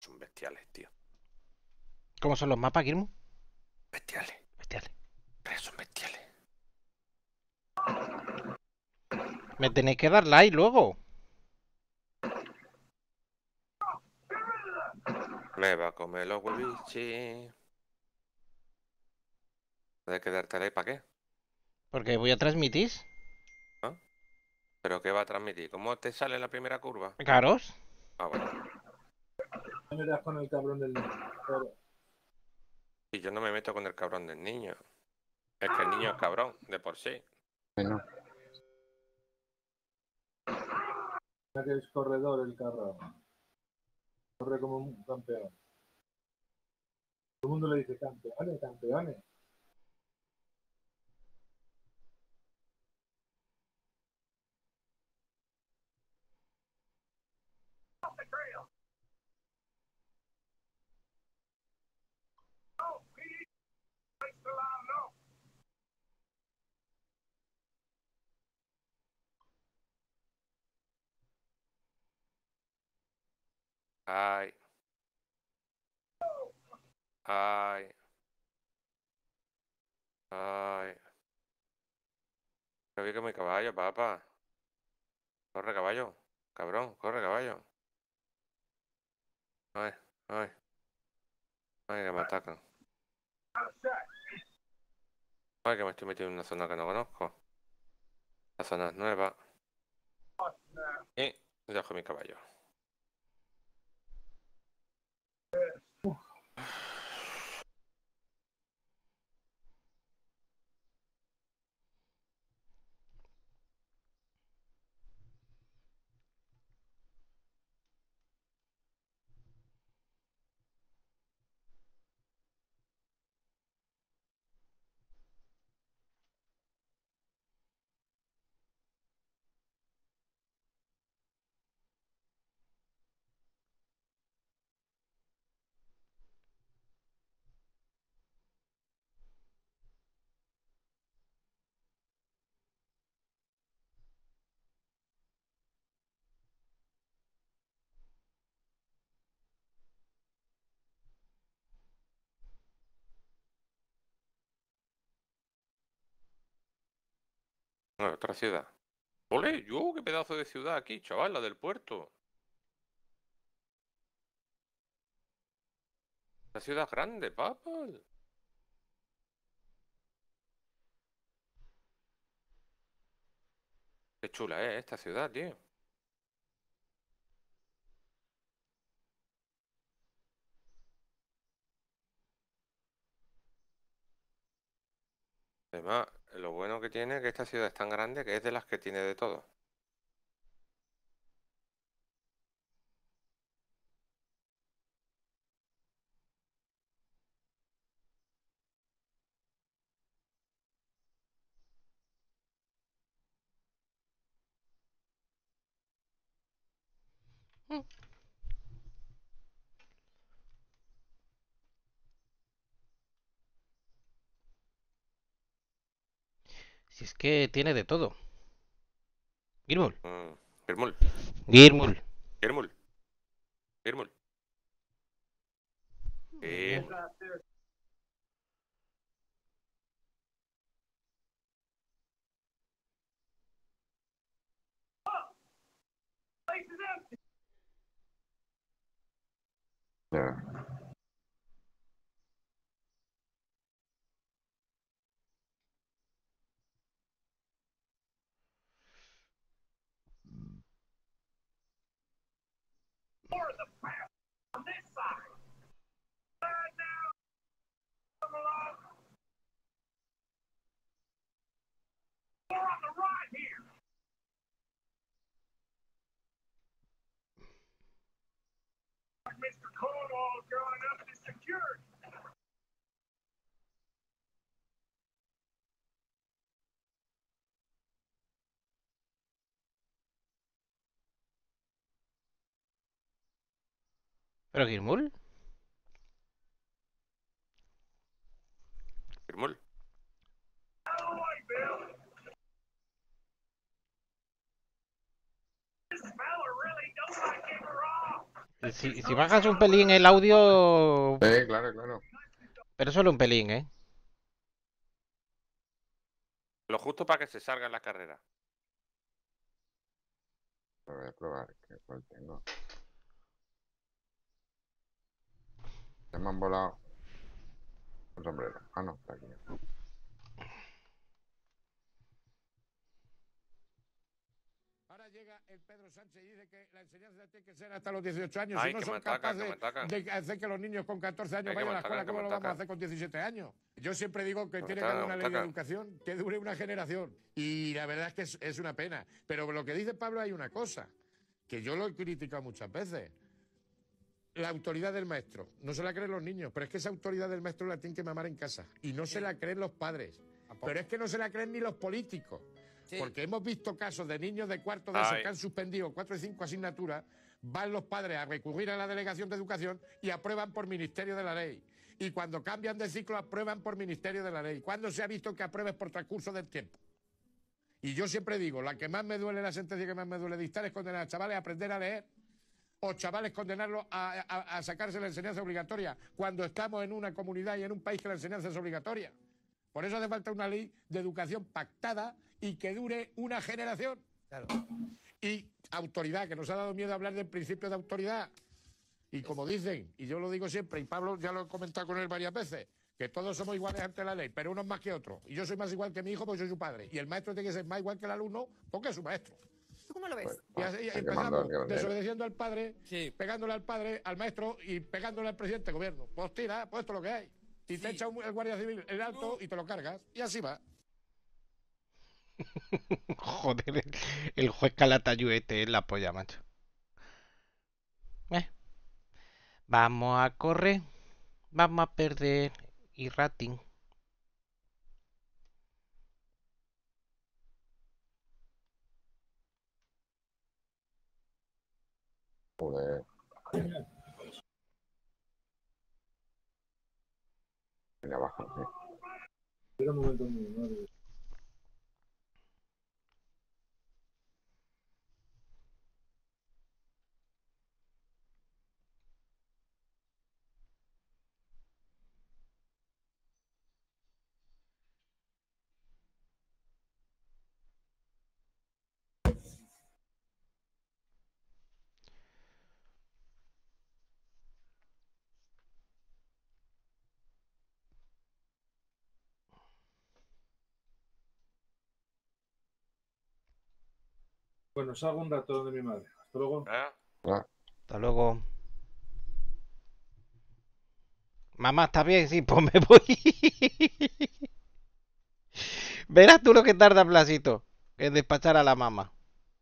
son bestiales, tío. ¿Cómo son los mapas, Guillermo? Bestiales. Bestiales. Pero son bestiales. Me tenéis que dar like luego. Me va a comer los huevichis. ¿De quedarte ahí para qué? Porque voy a transmitir. ¿Ah? ¿Pero qué va a transmitir? ¿Cómo te sale en la primera curva? Caros. Ah, bueno. No me das con el cabrón del niño. Pero Y yo no me meto con el cabrón del niño. Es que el niño es cabrón, de por sí. Bueno, ya que es corredor el cabrón. Corre como un campeón. Todo el mundo le dice campeones, campeones. Ay. Ay. Ay. Me vi con mi caballo, papá. Corre, caballo. Cabrón, corre, caballo. Ay, ay. Ay, que me atacan. Ay, que me estoy metiendo en una zona que no conozco. La zona es nueva. Y dejo mi caballo. Bueno, otra ciudad. ¡Ole! ¡Yo! ¡Qué pedazo de ciudad aquí, chaval! La del puerto. La ciudad grande, papá. Qué chula es esta ciudad, tío. Además, lo bueno que tiene es que esta ciudad es tan grande que es de las que tiene de todo. Si es que tiene de todo. Guillermo. Girmul, Guillermo. Girmul, Girmul. Girmul. ya. ¿Pero Guillermo? Girmul. Si bajas un pelín el audio, Claro, claro. pero solo un pelín, ¿eh? Lo justo para que se salga en la carrera. Lo voy a probar, que cuál tengo. Ya me han volado un sombrero. Ah, no, está aquí. Ahora llega el Pedro Sánchez y dice que la enseñanza tiene que ser hasta los 18 años. Ay, Si no que son me atacan, que me capaces atacan. de hacer que los niños con 14 años Que vayan me a la escuela, atacan, que ¿cómo me lo vamos a atacan. hacer con 17 años? Yo siempre digo que Me tiene que atacan, haber una me ley de atacan. educación que dure una generación. Y la verdad es que es una pena. Pero lo que dice Pablo hay una cosa, que yo lo he criticado muchas veces. La autoridad del maestro. No se la creen los niños, pero es que esa autoridad del maestro la tienen que mamar en casa. Y no se la creen los padres. Pero es que no se la creen ni los políticos. Sí. Porque hemos visto casos de niños de cuarto de esos Ay. que han suspendido 4 y 5 asignaturas, van los padres a recurrir a la delegación de educación y aprueban por ministerio de la ley. Y cuando cambian de ciclo, aprueban por ministerio de la ley. ¿Cuándo se ha visto que apruebes por transcurso del tiempo? Y yo siempre digo, la que más me duele, la sentencia que más me duele dictar es condenar a chavales a aprender a leer, o chavales condenarlos a sacarse la enseñanza obligatoria, cuando estamos en una comunidad y en un país que la enseñanza es obligatoria. Por eso hace falta una ley de educación pactada y que dure una generación. Claro. Y autoridad, que nos ha dado miedo hablar del principio de autoridad. Y como dicen, y yo lo digo siempre, y Pablo ya lo he comentado con él varias veces, que todos somos iguales ante la ley, pero unos más que otros. Y yo soy más igual que mi hijo porque soy su padre. Y el maestro tiene que ser más igual que el alumno porque es su maestro. ¿Tú cómo lo ves? Y así hay que empezamos mandar que vender. desobedeciendo al padre, Sí. pegándole al padre, al maestro y pegándole al presidente de gobierno. Pues tira, pues esto es lo que hay. Y te Sí. echa el guardia civil el alto y te lo cargas. Y así va. Joder, el juez Calatayud este es la polla, macho. Vamos a correr. Vamos a perder. Y rating. Joder. Venga, abajo, sí. Espera un momento mío, madre. Bueno, salgo un rato de mi madre. Hasta luego. ¿Eh? Hasta luego. Mamá, ¿está bien? Sí, pues me voy. Verás tú lo que tarda Blasito en despachar a la mamá.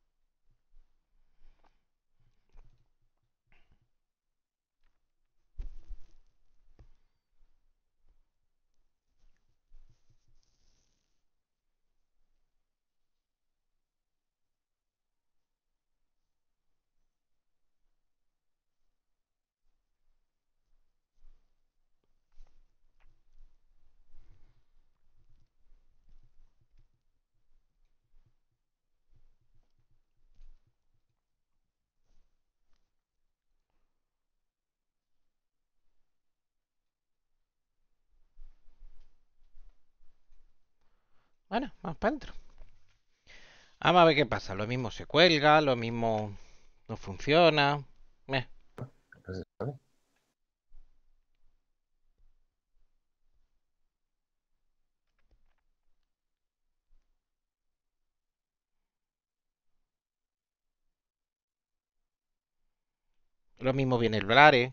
Bueno, vamos para adentro. Vamos a ver qué pasa. Lo mismo se cuelga, lo mismo no funciona. ¿Qué se sabe? Lo mismo viene el Blare.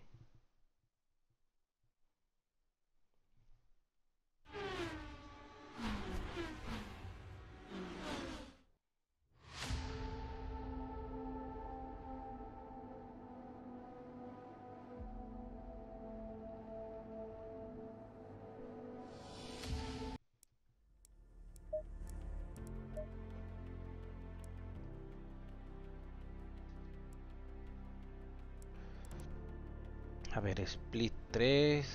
A ver, Split 3.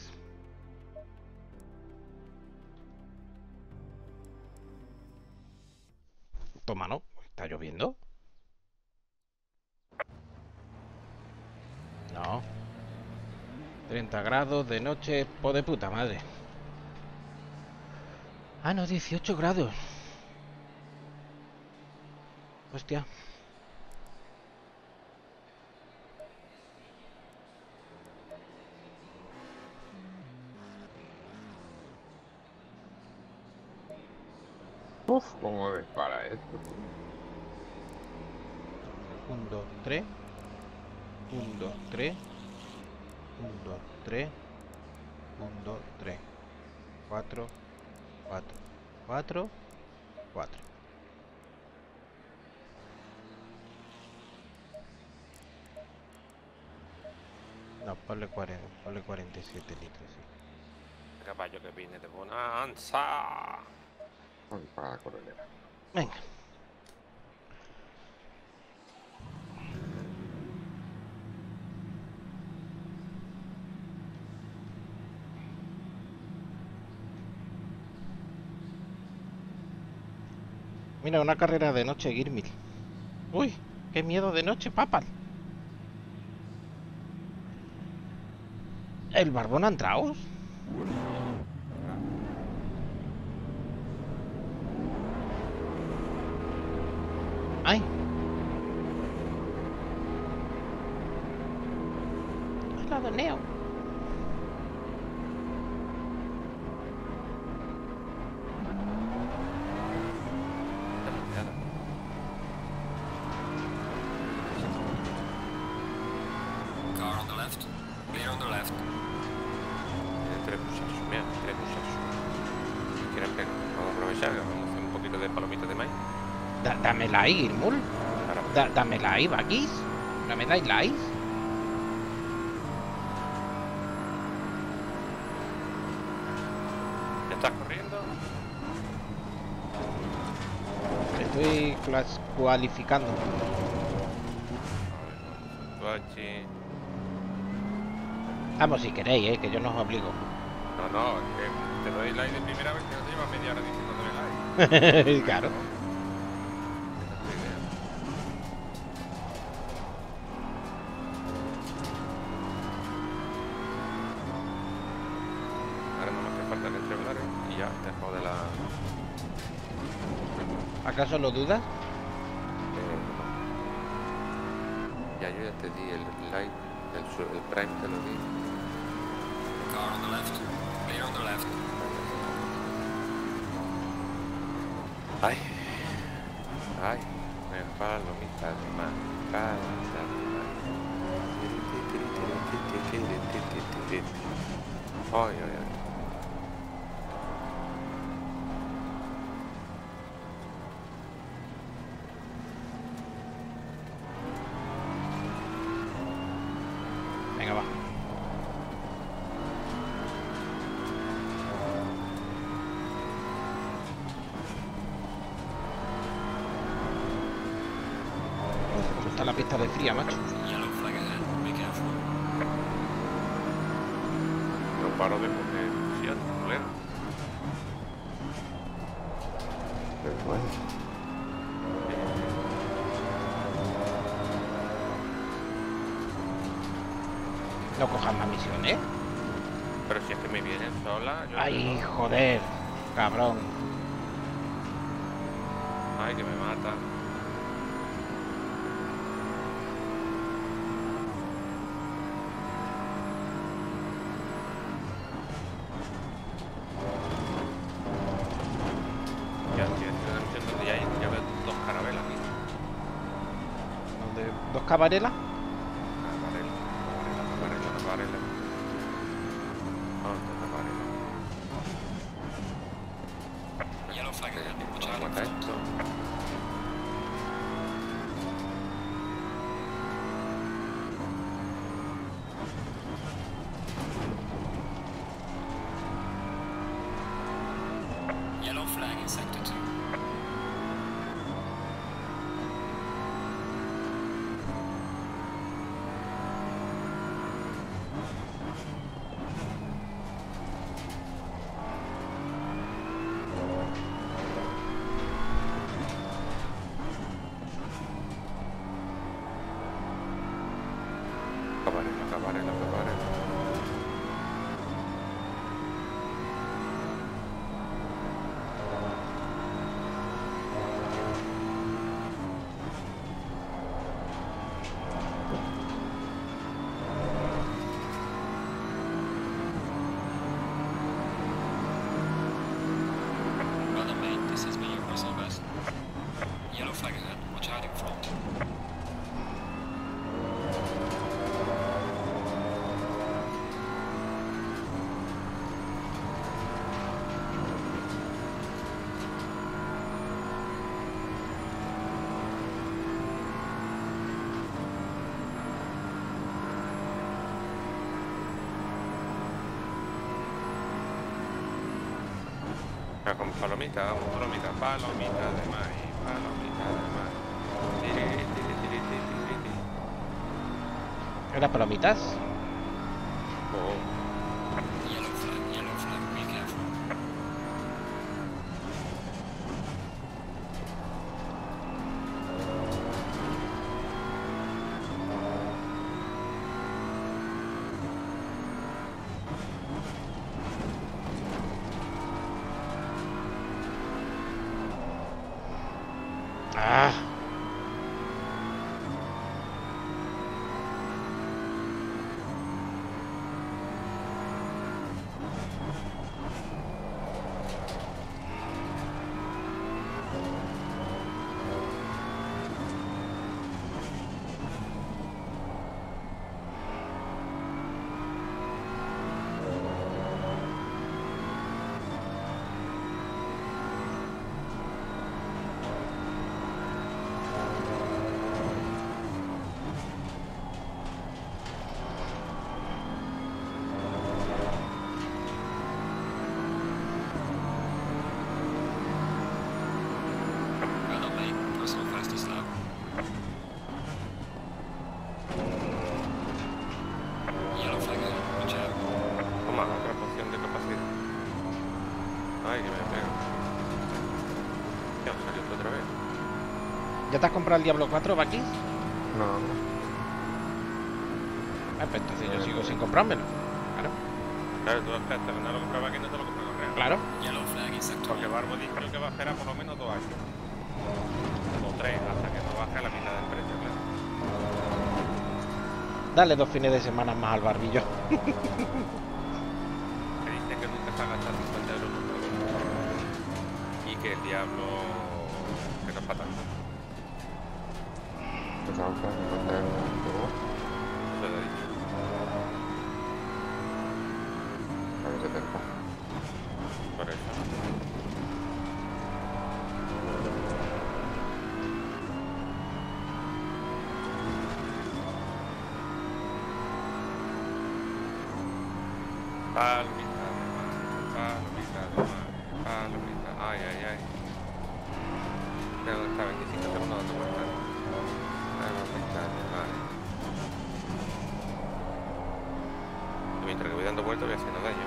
Toma, ¿no? Está lloviendo. No. 30 grados de noche, po de puta madre. Ah, no, 18 grados. Hostia. Uf, cómo dispara esto. 1, 2, 3. 1, 2, 3. 1, 2, 3. 1, 2, 3. 4, 4, 4, 4. No, ponle 40, ponle 47 litros, sí. Caballo que viene de bonanza. Vamos a disparar a la corredera. Venga. Mira, una carrera de noche, Girmil. Uy, qué miedo de noche, papal. ¿El barbón ha entrado? ¡Ay! ¡Al lado, Neo! Car on the left. Clear on the left. Tiene 3 muchachos, mira, 3 muchachos. ¿Quieren pegar? Vamos a aprovechar, vamos a hacer un poquito de palomitas de maíz. Dámela ahí, Girmul. Ahora, Dámela ahí, Bakis. ¿No me dais likes? ¿ya estás corriendo? Estoy cualificando. Guachi. Vamos si queréis, que yo no os obligo. No, no, que te doy like de primera vez que no te llevas media hora diciéndome like. Claro. Esa es tu idea. Ahora no me hace falta que entrevelar y ya te jode la... ¿Acaso lo dudas? Ya yo ya te di el like, el prime te lo di. Car on the left. Clear on the left. Ay, ay, me palomitas de más, palomitas de más. Ay, ay, ay. Venga, va. Está la pista de fría, macho. Yellow flag ahead. Be careful. No paro de coger Fiat, culero. Pero bueno, No cojas más misiones. Pero si es que me vienen sola, yo... Ay, joder. Cabrón. Ay, que me mata. Ya, estoy haciendo una misión donde ya veo 2 carabelas aquí. ¿Dónde? ¿Dos cabarelas? Cabarela. ¿Dónde cabarela? Yellow flag ahead. Watch out in Aguanta front. esto. Yellow flag in sector 2. Cabarela. Con palomita, vamos, palomita, palomita de maíz, palomita de maíz. Tiri, tiri, tiri, tiri, tiri. ¿Era palomitas? Oh, Yellow flag, be careful. ¡Ah! Well done, mate. Personal fastest lap. Yellow flag ahead. Watch out. toma, otra poción de capacidad. Ay, que me pego. Ya me salió otra vez. ¿Ya te has comprado el Diablo 4, Bakis? No, Ah, pues entonces yo sigo sin comprármelo. Claro, Claro, tú hasta que no lo compraba aquí no te lo compras con real. claro. Yellow flag in sector Porque 1. Barbo dijo que va a esperar por lo menos 2 años. O 3, hasta que no baje a la mitad del precio, claro. Dale 2 fines de semana más al barbillo. Que dice que nunca se ha gastado 50 euros en un producto. Y que el diablo que no es para tanto. pensaba que 50 euros. Eso lo he dicho. A ver, 70. Por eso. Palomita de mar, palomita de mar, palomita. Ay, ay, ay. Tengo que estar 25 segundos dando vueltas. Palomita de mar. Y mientras que voy dando vueltas voy haciendo daño.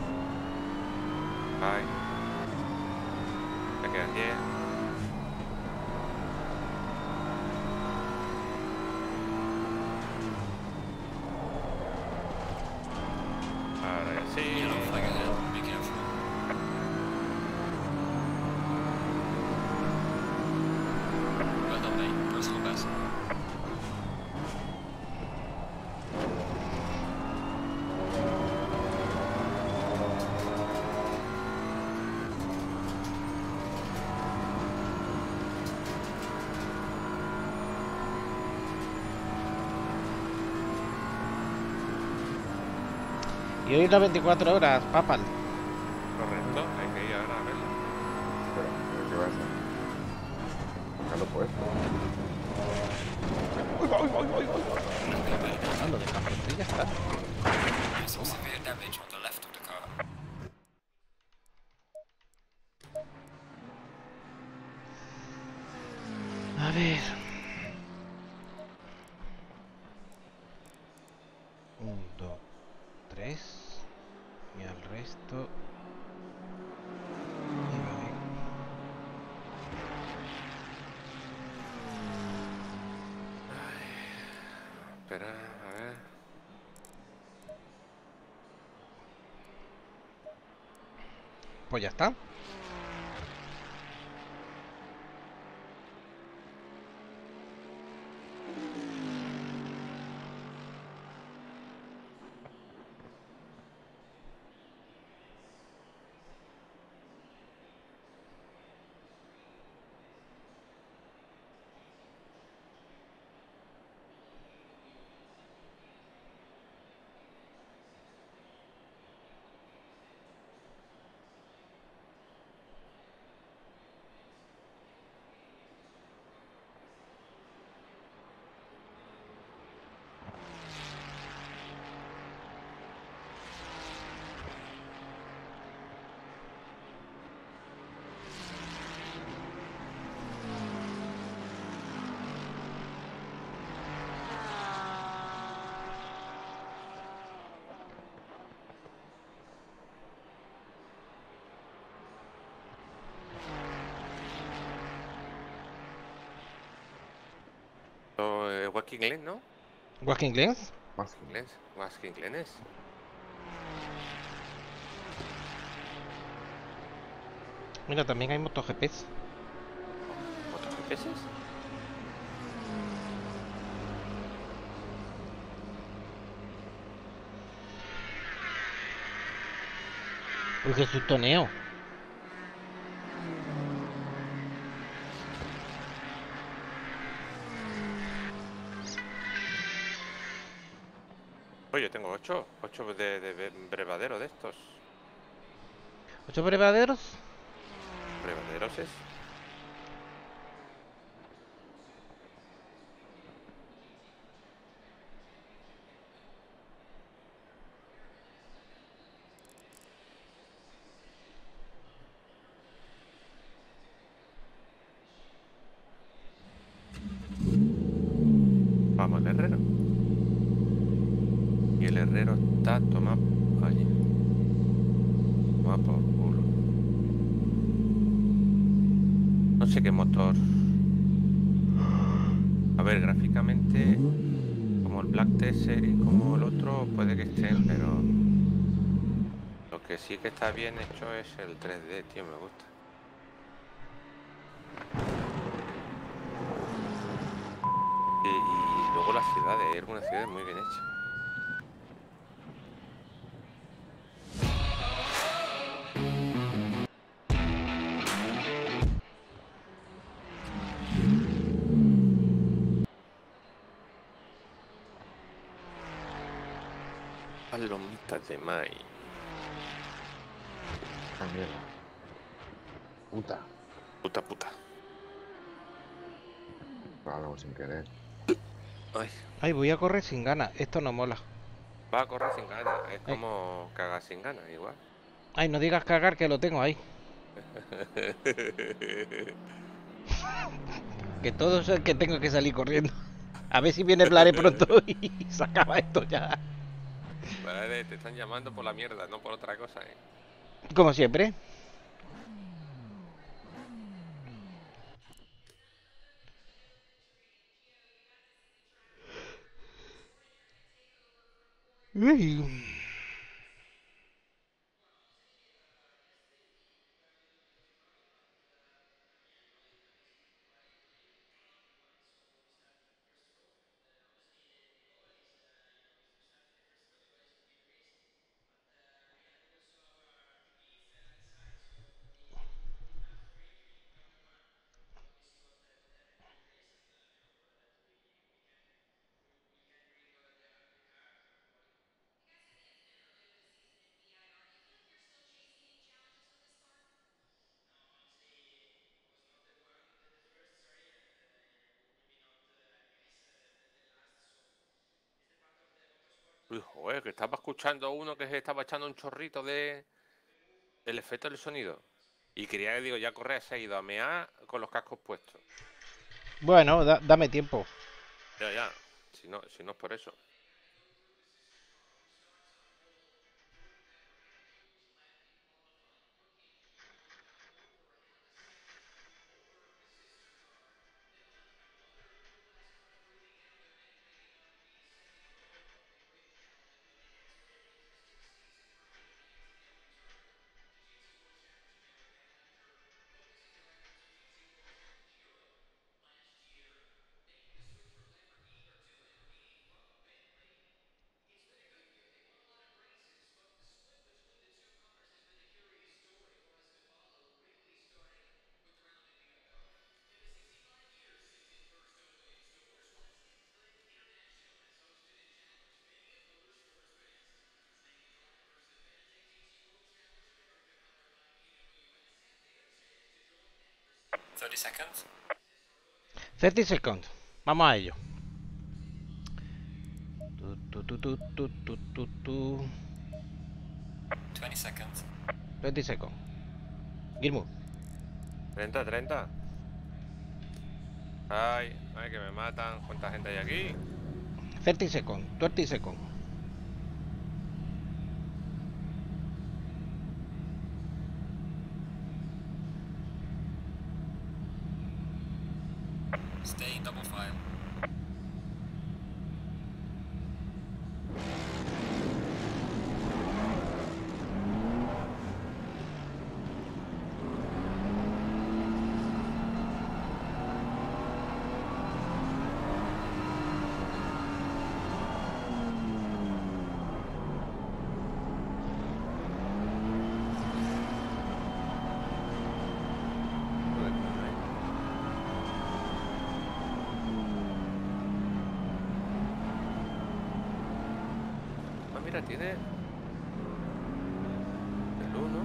Ay. Me quedan 10. Ahora ya sí. Yellow flag ahead. Be careful. Well done, mate. Personal best. Y hoy las 24 horas, papal. Correcto, hay que ir ahora a verlo. Pero, ¿qué va a hacer? Déjalo puesto. Ah, lo dejamos y ya está. There's some severe damage on the left of the car. A ver. 1, 2, 3. Y al resto. Y vale. Espera, a ver. Pues ya está. Walking Glen, ¿no? ¿Walking Glens? Más que Glens. Walking Glen es. Mira, también hay MotoGPs. ¿Otros peces? Uy, qué sustoneo. Oye, yo tengo 8. 8 de brevadero de estos. ¿8 brevaderos? ¿Brevaderos es? Vamos al herrero. Y el herrero está tomado allí. Toma por culo. No sé qué motor. A ver, gráficamente, como el Black Desert y como el otro, puede que estén, pero lo que sí que está bien hecho es el 3D, tío, me gusta. Y luego las ciudades, hay algunas ciudades muy bien hechas. Palomitas de maíz. Ah, mierda. Puta. Puta. Algo sin querer. Ay, Ay, voy a correr sin ganas. Esto no mola. va a correr sin ganas. Es Ay. como cagar sin ganas, igual. Ay, no digas cagar que lo tengo ahí. Que todo es el que tengo que salir corriendo. A ver si viene Blare pronto y se acaba esto ya. Vale, te están llamando por la mierda, no por otra cosa, ¿eh? Como siempre. Uy. Uy, joder, que estaba escuchando a uno que se estaba echando un chorrito de el efecto del sonido. Y quería, digo, ya correr, se ha ido a mear con los cascos puestos. Bueno, dame tiempo. Ya. Si no es por eso. Thirty seconds. 30 seconds. Vamos a ello. 20 seconds. 20 seconds. Gilmour. 30. Ay, que me matan. ¿Cuánta gente hay aquí? 30 seconds. 20 seconds. Stay in double file. Mira, tiene el 1.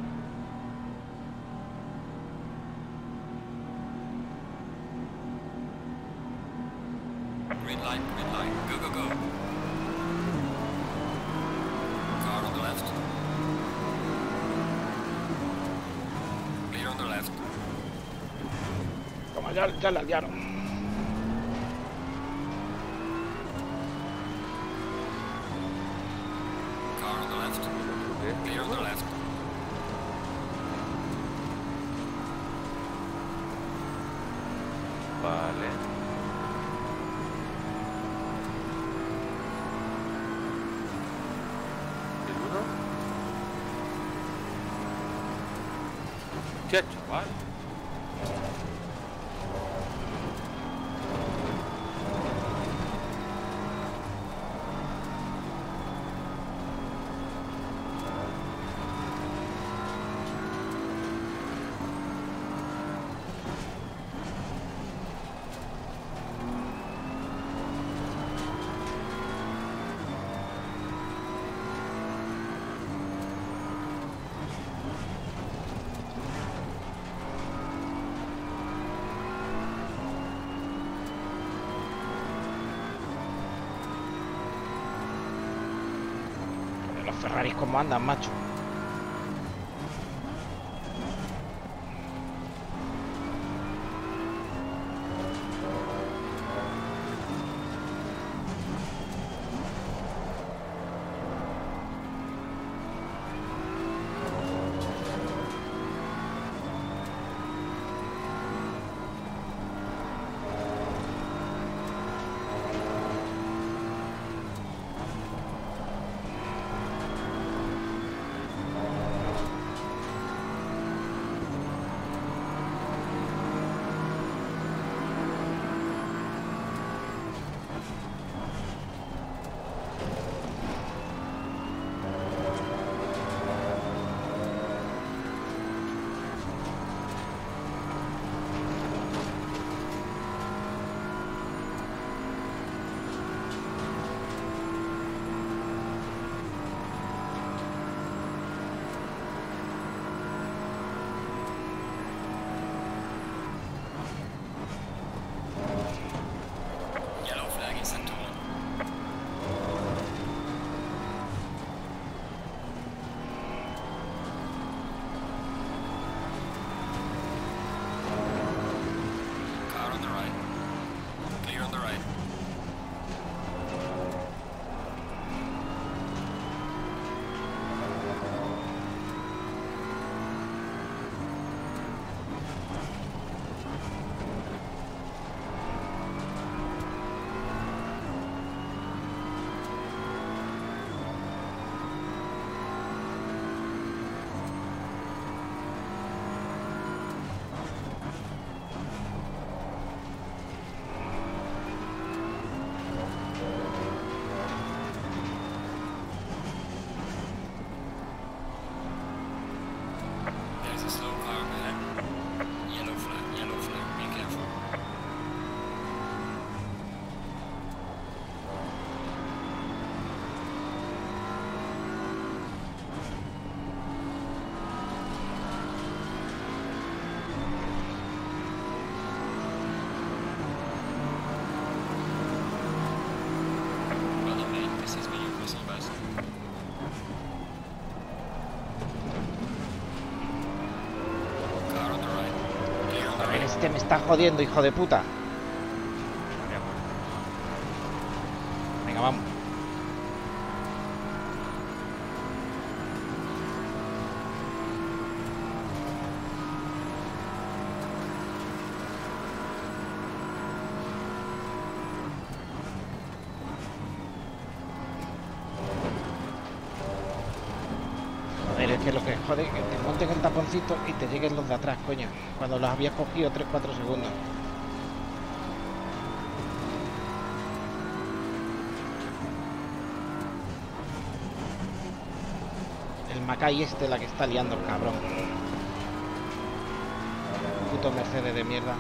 Green light, go, go, go. Car on the left. Clear on the left. Toma, ya la liaron. Car on the left. Clear on the left. Vale. ¿El 1? Hostia, chaval. Los Ferraris como andan, macho. Yellow flag in center one. Car on the right. Clear on the right. There's a slow car ahead. Yellow flag, be careful. Well done, mate. This is me, your whistle best. Car on the right. Clear on the A ver, right. este me está jodiendo, hijo de puta. Venga, vamos. Joder, es que lo que jode es que te monten el taponcito y te lleguen los de atrás, coño. Cuando los habías cogido 3-4 segundos. El Macay este la que está liando el cabrón. Puto Mercedes de mierda.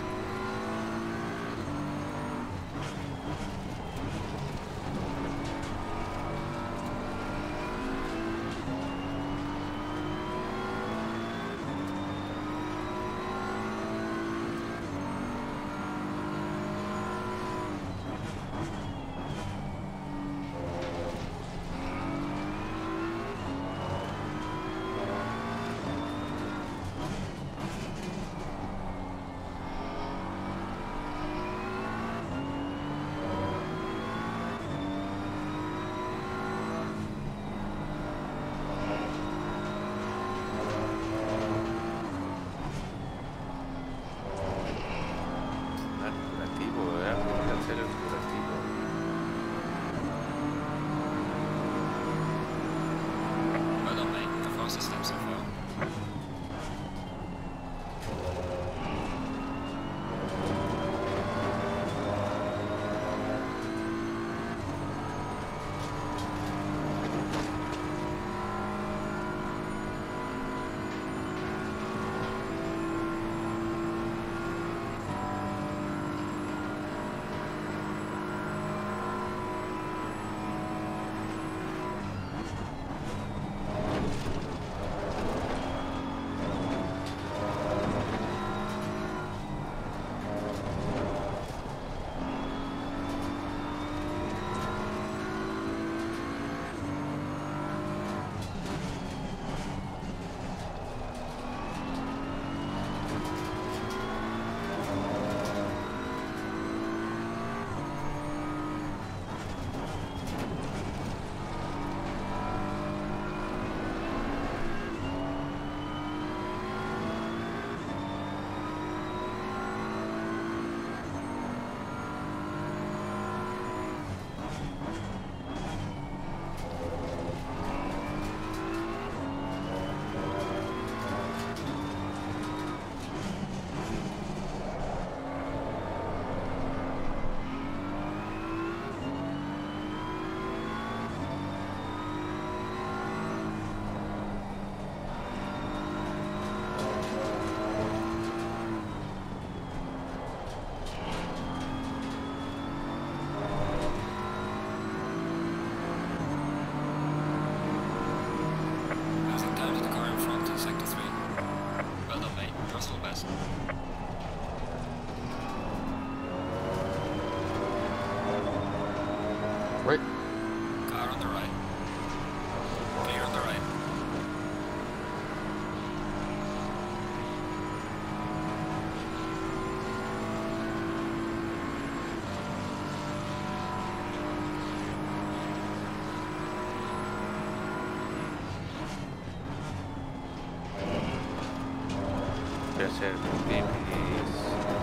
Voy a ser pipis.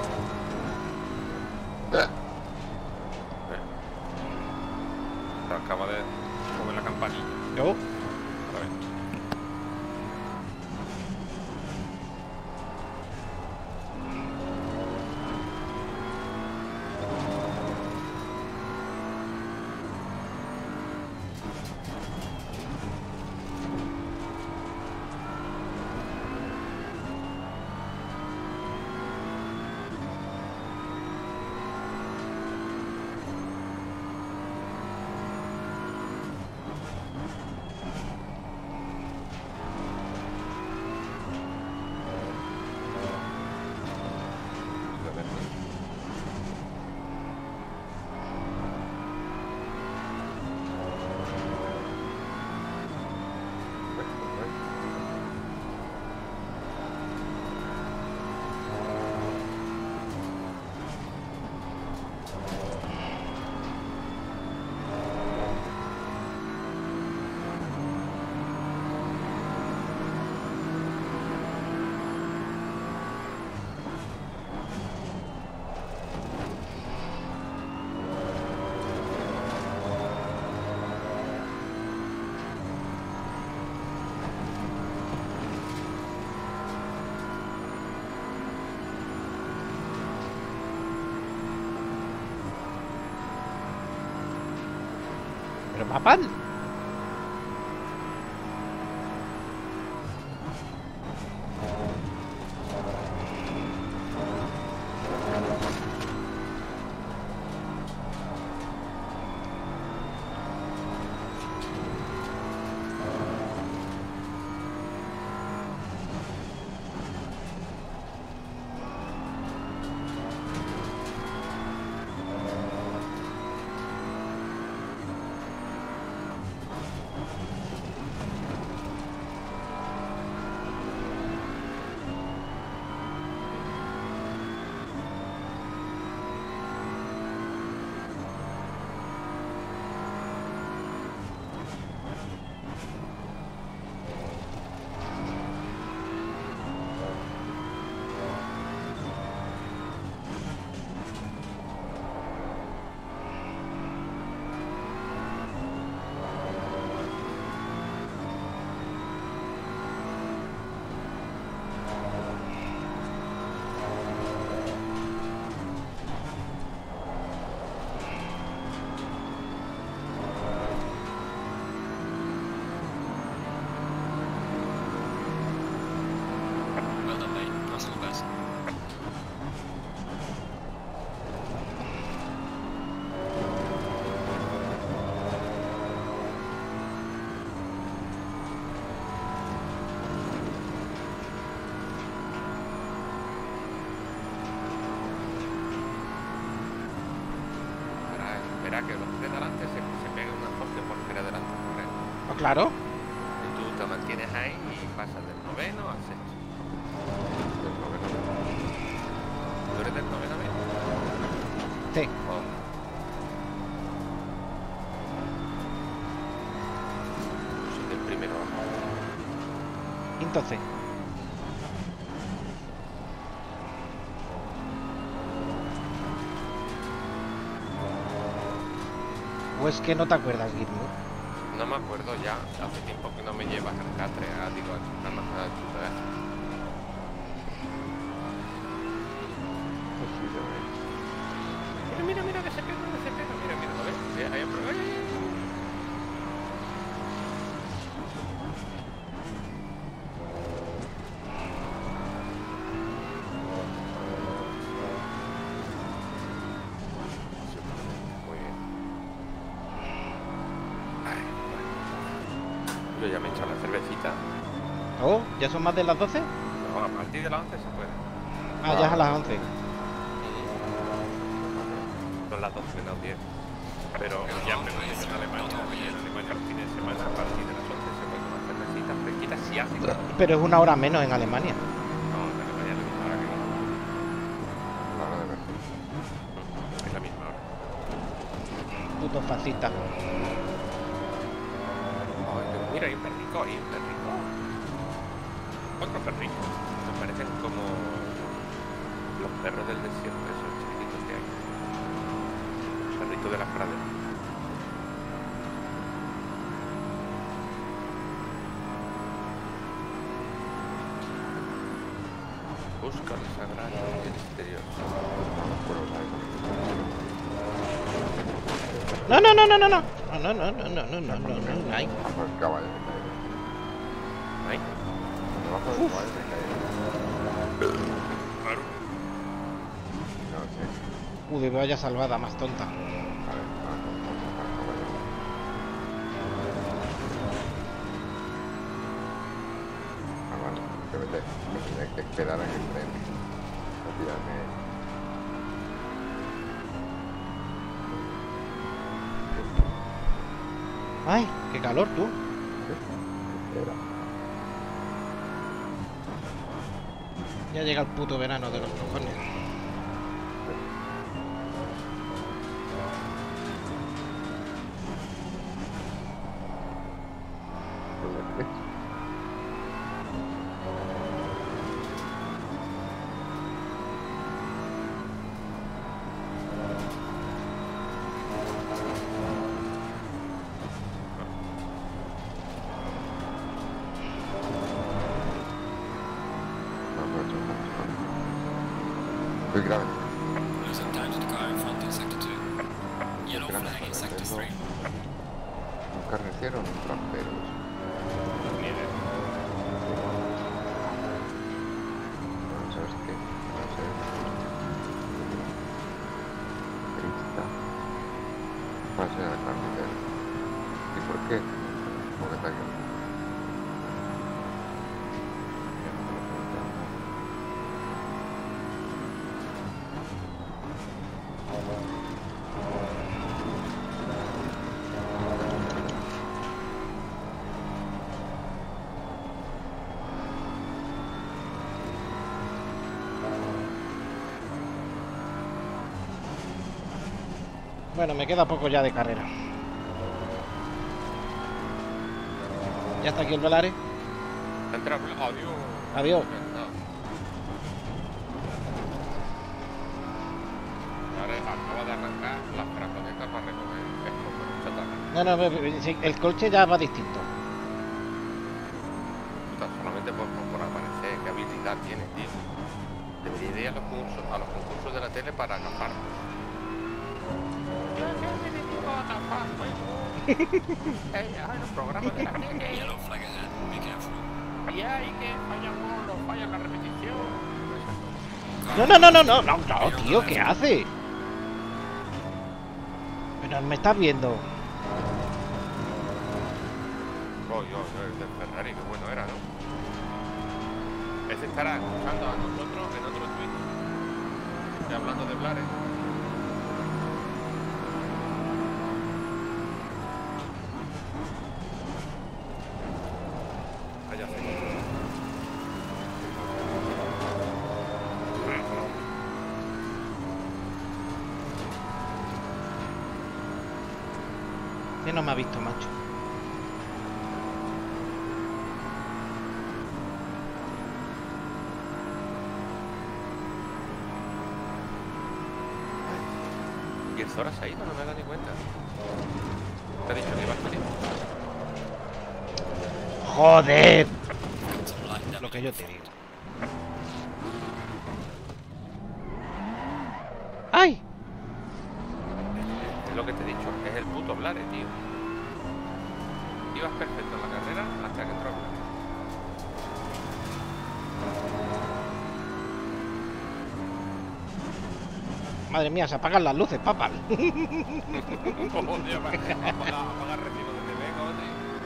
Se acaba de comer la campanilla. Yo. A ver. Pero papá. Well done, mate. That's all the best. Espera que los tres de delante se peguen una hostia por fuera delante. Oh, claro. Y tú te mantienes ahí y pasas del noveno al sexto. Del noveno. ¿Tú eres del noveno B? Sí. Oh. Yo soy del primero A. Entonces. ¿O es que no te acuerdas, Gizmo? No me acuerdo ya, hace tiempo que no me llevas al catre, digo, a chutar. Pues sí, ya ves. Mira, que se pega, mira, ¿lo ves? Ahí, ahí. Muy bien. Ay, bueno. Yo ya me he echado la cervecita. Oh, ¿ya son más de las 12? No, a partir de las 11 se puede. Ah, ya es a las 11. Son las 12 menos 10. Pero ya me lo he hecho en Alemania. En Alemania los fines de semana a partir de las 11 se puede tomar cervecitas fresquitas si hace calor. Pero es una hora menos en Alemania. No, en Alemania es la misma hora que aquí. La hora de ver. Es la misma hora. Puto fascista. Ay, mira, hay un perrico ahí, un perrico. Otro perrico. parecen como los perros del desierto, esos chiquititos que hay. Perritos de las praderas. Busca lo sagrado y el misterioso. No, no, no, no, no, no. No, no, no, no, no, no, no, no, no. Ay. Bajo el caballo me cae. Ahí. Bajo el caballo me cae. Claro. No sé. Uy, vaya salvada más tonta. A ver, vamos a bajar el caballo. Ah, vale. Que me tenía que esperar a que el tren. A tirarme. Ay, qué calor, tú. Espera. Ya llega el puto verano de los cojones. Muy grave. Lose up time to the car in front in sector 2. Yellow flag in sector 3. Un carnicero o un trampero. Ni idea. No, ¿sabes qué? No sé. Crista. Pase a la carnicero. ¿Y por qué? Porque está aquí. Bueno, me queda poco ya de carrera. Ya está aquí el Velares. Entra, adiós. Adiós. Ahora acaba de arrancar las fraconetas para recoger escombros, chatarra. No, no, sí, el coche ya va distinto. Puta, solamente por aparecer, qué habilidad tiene, tío. Debería ir a los concursos de la tele para agafar. Yo que me dedico a agafar, hay los programas de la tele. Yellow flag ahead. Be careful. Y hay que fallan la repetición. No, no, no, no, no, no, no, tío, ¿qué hace? Pero me estás viendo. El del Ferrari, qué bueno era, ¿no? Ese estará escuchando a nosotros en otro tweet. Ya hablando de Blares. Allá sí. Que no me ha visto, macho. Y el Zora se ha ido, no me he dado ni cuenta. ¿Te ha dicho que iba a salir? ¡Joder! Some light damage. Lo que yo te digo. ¡Ay! Es lo que te he dicho, es el puto Blare, tío. Ibas perfecto en la carrera hasta que entró Blare. Madre mía, se apagan las luces, papal. Joder, apaga recibo de TV, coño.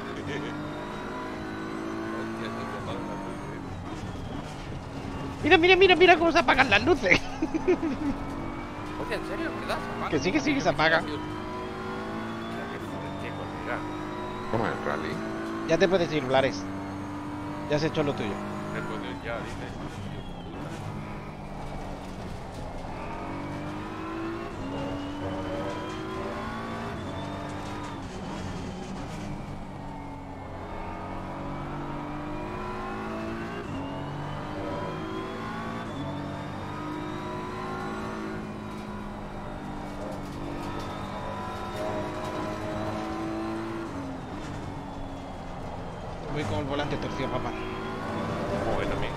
Hostia, que se apagan las luces. Mira, mira, mira, mira cómo se apagan las luces. Hostia, ¿en serio? ¿Verdad? ¿Se apaga? Que sí, que se apaga. Hostia, qué fuerte, colega. ¿Cómo es el rally? Ya te puedes ir, Blares. Ya has hecho lo tuyo. Después de ya, dice. volante torcido, papá. Joder, también.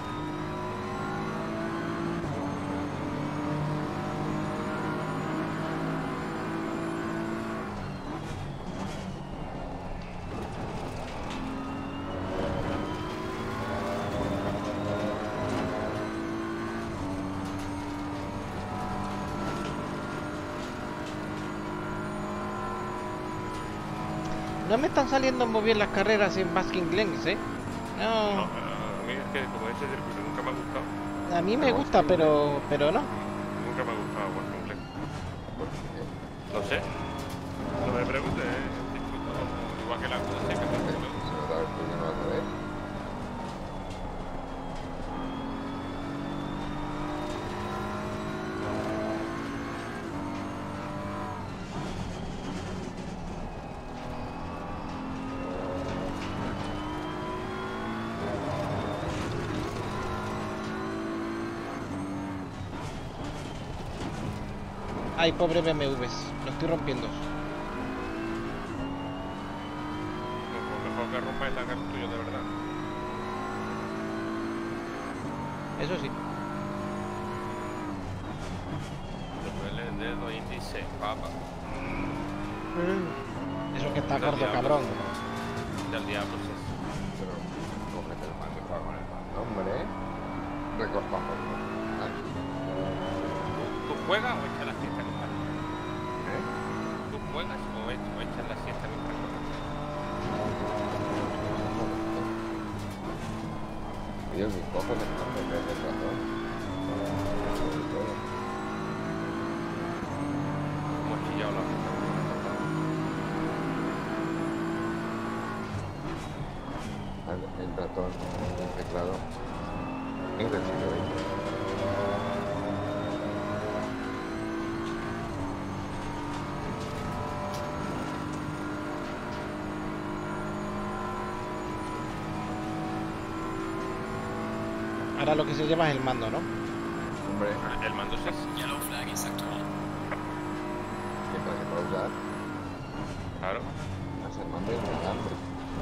No me están saliendo muy bien las carreras en Basking Glens, ¿eh? No, No, a mí es que como ese circuito nunca me ha gustado. a mí me gusta, pero no. Nunca me ha gustado Washington. ¿Por qué? No sé. No me preguntes, ¿eh? El circuito, igual que la cosa que Si no sabes tú que no vas a ver. Ay, pobre BMWs, lo estoy rompiendo. mejor que rompa el carro tuyo de verdad. Eso sí. El dedo índice, papá. Eso que está Del gordo, diablo. cabrón. Del diablo, sí. Pero cógete el mando y juega con el mando, hombre. Recostamos. ¿Tú juegas o echas la siesta con Carlos? ¿Eh? ¿Tú juegas o echas la siesta con Carlos? Yo si cojo el mando en vez del ratón. Hemos chillado la puta. El ratón, el teclado. Es del siglo XX. Ahora lo que se lleva es el mando, ¿no? Hombre, El mando es Yellow flag is actual. siempre se puede usar. claro. Más el mando y el alambre.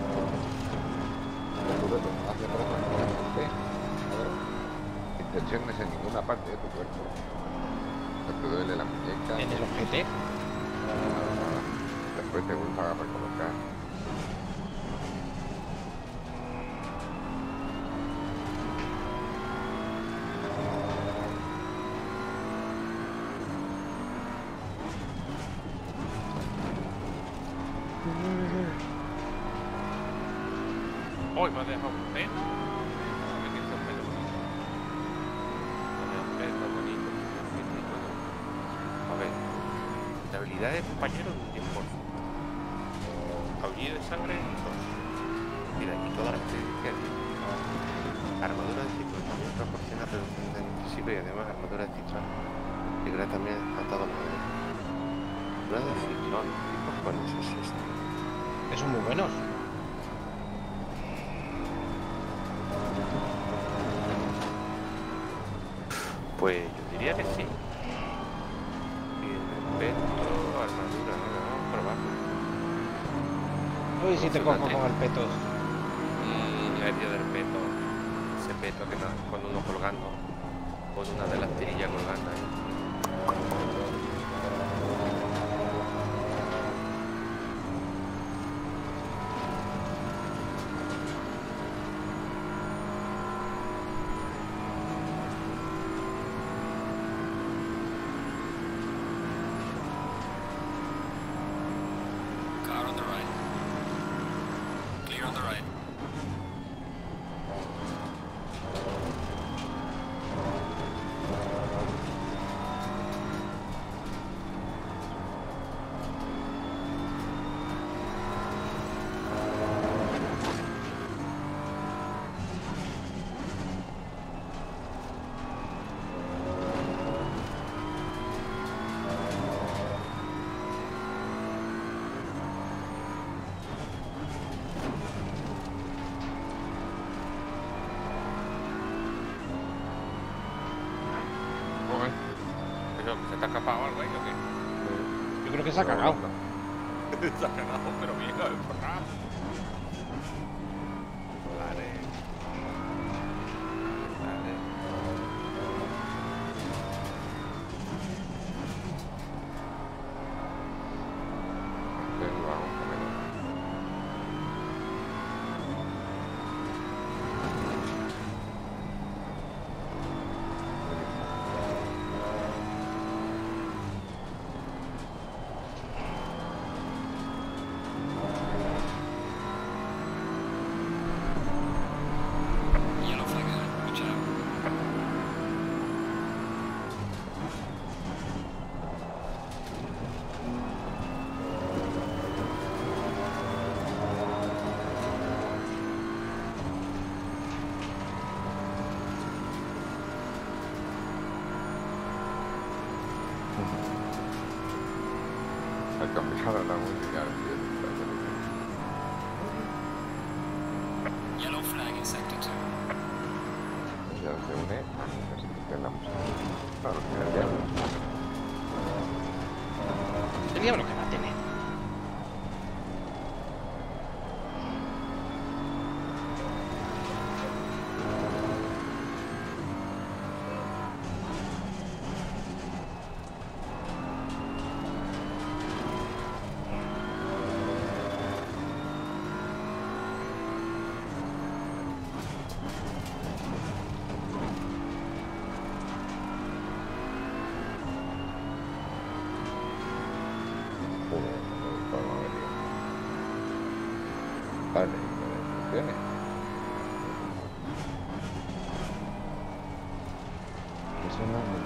Hace prácticamente intenciones en ninguna parte de tu cuerpo. No te duele la muñeca. En el ojete. Después te vuelves a recolocar. Hoy me ha dejado un pelo. A ver qué es un pelo bonito. Me ha dejado un pelo bonito. A ver. La habilidad de compañero un 10%. Aullido de sangre 2. Mira, y todas las características. Armadura de ciclo también proporciona reducción de anticipo y además armadura de ciclón. Y gracias también a todo poder. Armadura de ciclón. ¿Qué cojones es esto? Esos muy buenos. Pues yo diría que sí. Y el peto, armadura, vamos a probarlo. Uy, si te cojo con el peto. El día del peto. Ese peto que con uno colgando. Con una de las tirillas colgando ahí. Car on the right. Clear on the right. Joder. Pero, ¿se te ha escapado algo ahí o qué? Yo creo que se ha cagado. Se ha cagado, pero bien, el programa. la música, tío. Yellow flag in sector 2. Ya se une a la situación la música. Claro, que el diablo. El diablo que va a tener. Vale, funcione. Eso no me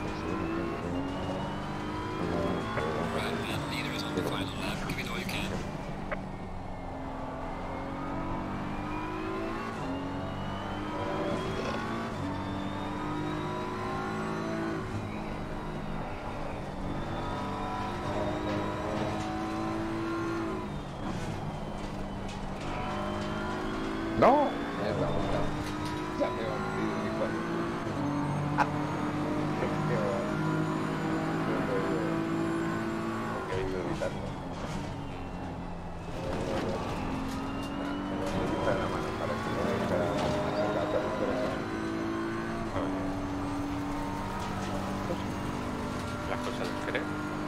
Right, man, leader is on the final lap. Give it all you can. ¡No! Mierda, mierda. Ya me he hundido mi cuerpo. Qué va. Porque he ido evitando. Me quita la mano para que no venga a sacar la corazón. Las cosas del querer.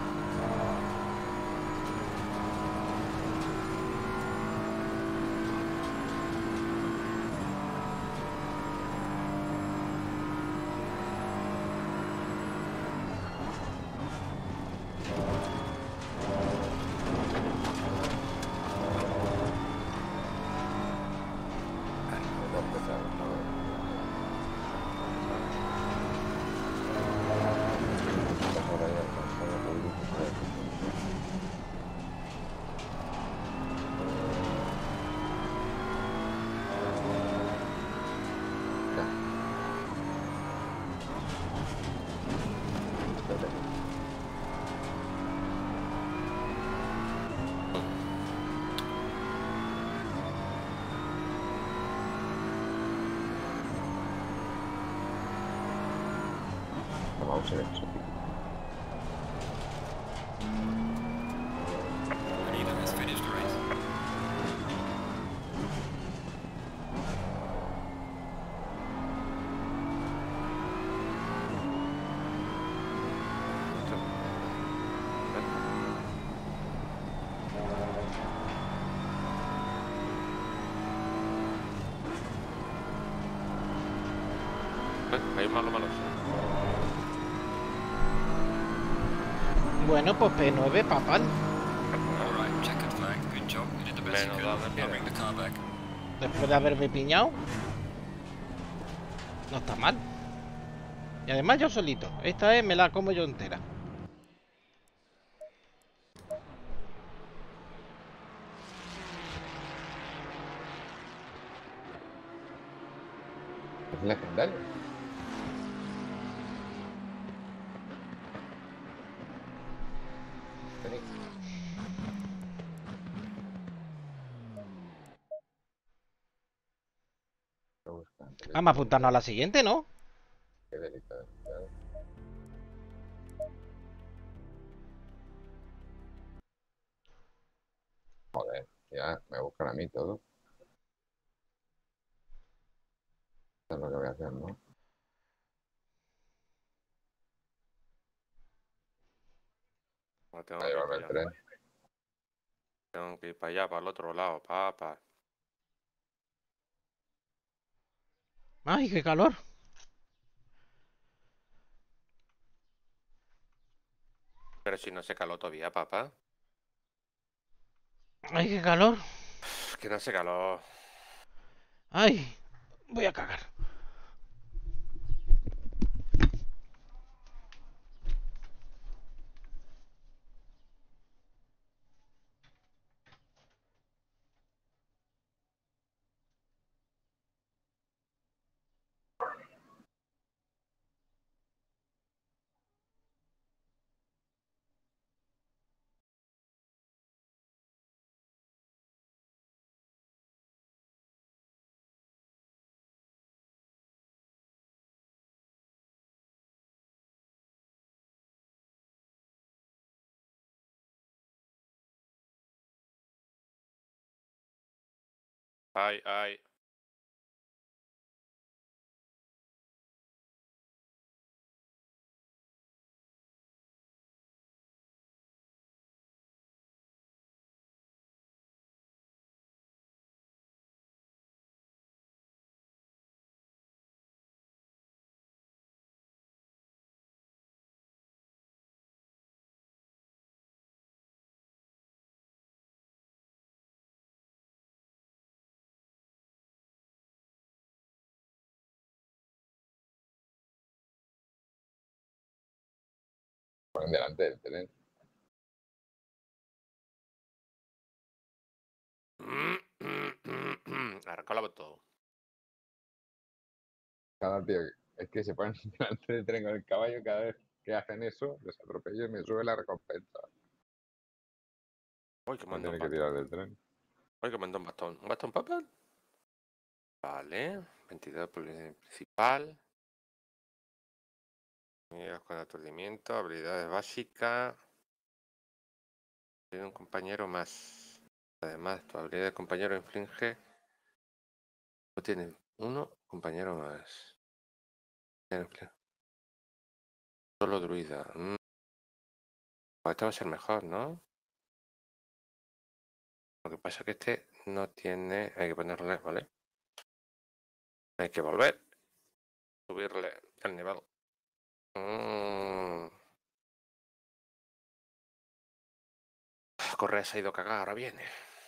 Vamos a ver eso. The leader has finished the race. Hay un malo. Bueno, pues P9, papal. All right, checkered flag. Good job. You did the best you Bueno, could. dale, I'll bring the car back. Después de haberme piñado. No está mal. Y además yo solito. Esta vez me la como yo entera. Es legendario. Vení. Lo buscan. Vamos a apuntarnos a la siguiente, ¿no? Qué delicado. Joder, ya me buscan a mí todo. Eso es lo que voy a hacer, ¿no? No, tengo A que ir llevarme para el allá. tren. Tengo que ir para allá, para el otro lado, papá. ¡Ay, qué calor! Pero si no se caló todavía, papá. ¡Ay, qué calor! Que no se caló. ¡Ay! Voy a cagar. Ay, ay. Ponen delante del tren. Arrancó todo. Cada tío, es que se ponen delante del tren con el caballo, cada vez que hacen eso, les atropello y me sube la recompensa. Uy, que No manda un tiene que tirar bastón. del tren. Uy, que manda un bastón. ¿Un bastón papel? Vale. 22 principal. Unidades con aturdimiento. Habilidades básicas. Tiene un compañero más. Además, tu habilidad de compañero inflige. No tiene uno compañero más. Solo druida. Pues este va a ser mejor, ¿no? Lo que pasa es que este no tiene. Hay que ponerle, ¿vale? Hay que volver. Subirle el nivel. Correa se ha ido a cagar, ahora viene.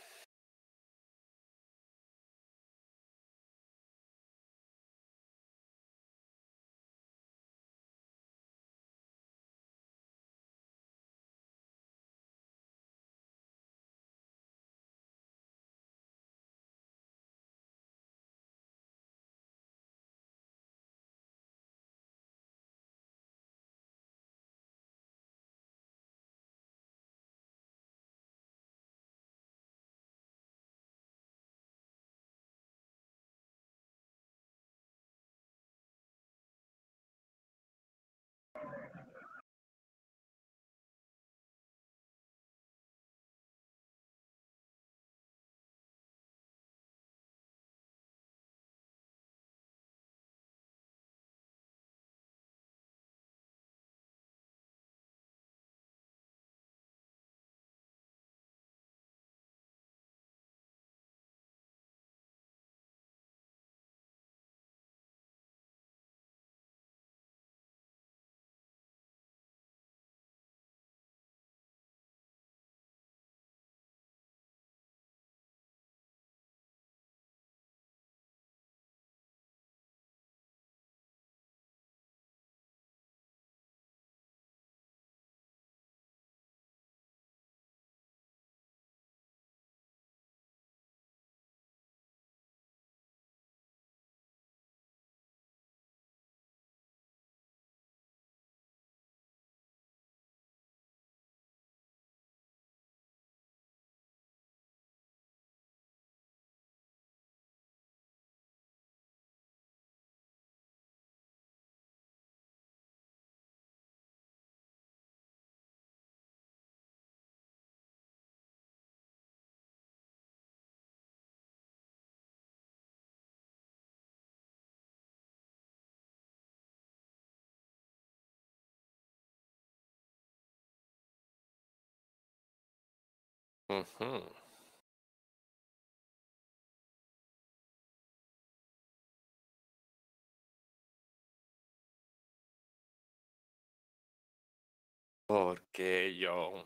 Porque yo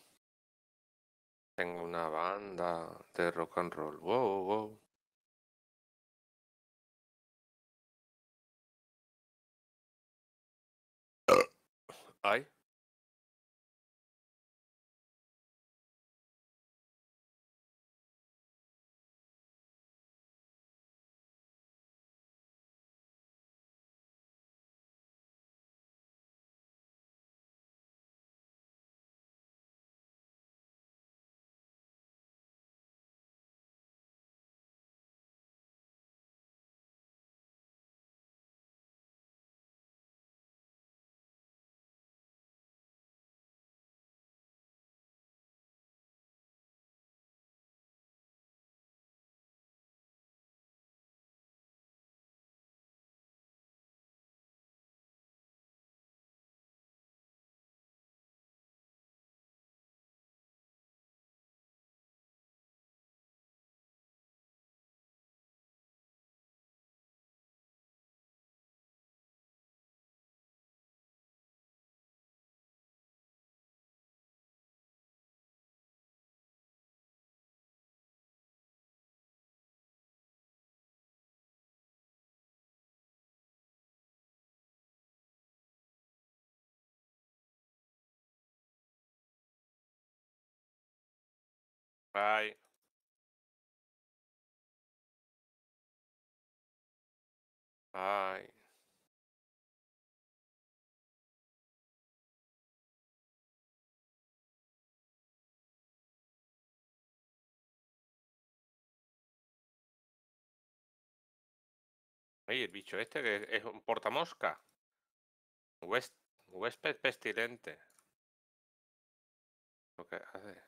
tengo una banda de rock and roll. Wow, wow. Ay. Bye. Bye. Oye, el bicho este que es un portamosca. Huésped pestilente. Lo que hace.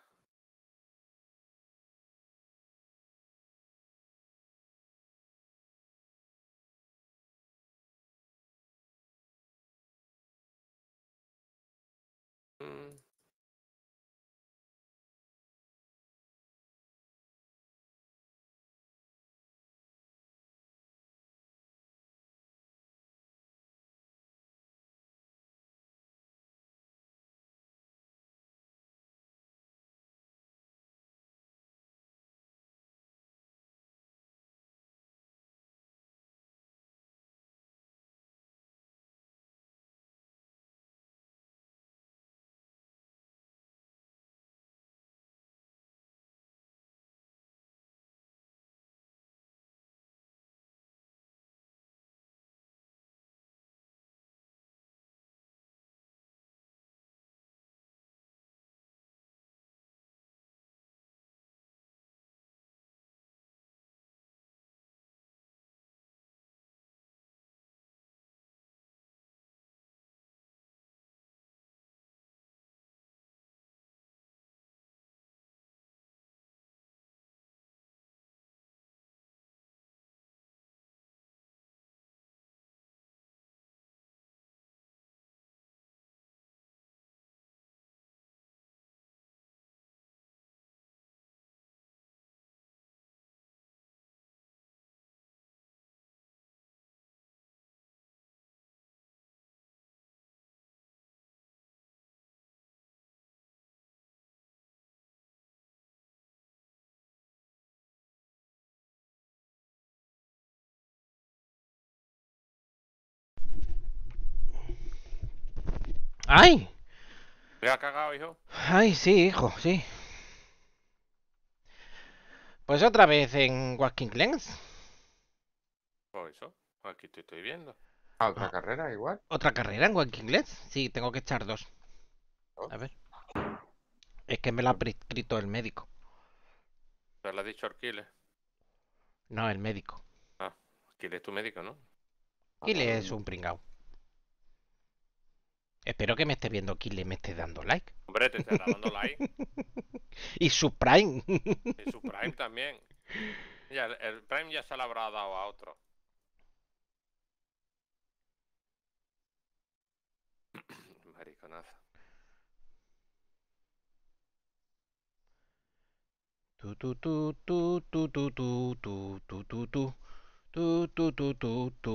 Mm, ¡Ay! ¿Me ha cagado, hijo? ¡Ay, sí, hijo, sí! Pues otra vez en Watkins Glen. Por eso. Aquí te estoy viendo. ¿A otra carrera igual? ¿Otra carrera en Watkins Glen? Sí, tengo que echar 2. ¿No? A ver. Es que me la ha prescrito el médico. Te lo ha dicho Arquiles. No, el médico. Ah, Arquiles es tu médico, ¿no? Kile es un pringao. Espero que me esté viendo Kile y me esté dando like. Hombre, te estará dando like. Y su Prime. Y su Prime también. Ya, el Prime ya se lo habrá dado a otro. Mariconazo. Tu tu tu tu tu tu tu tu tu tu tu tu tu tu tu tu.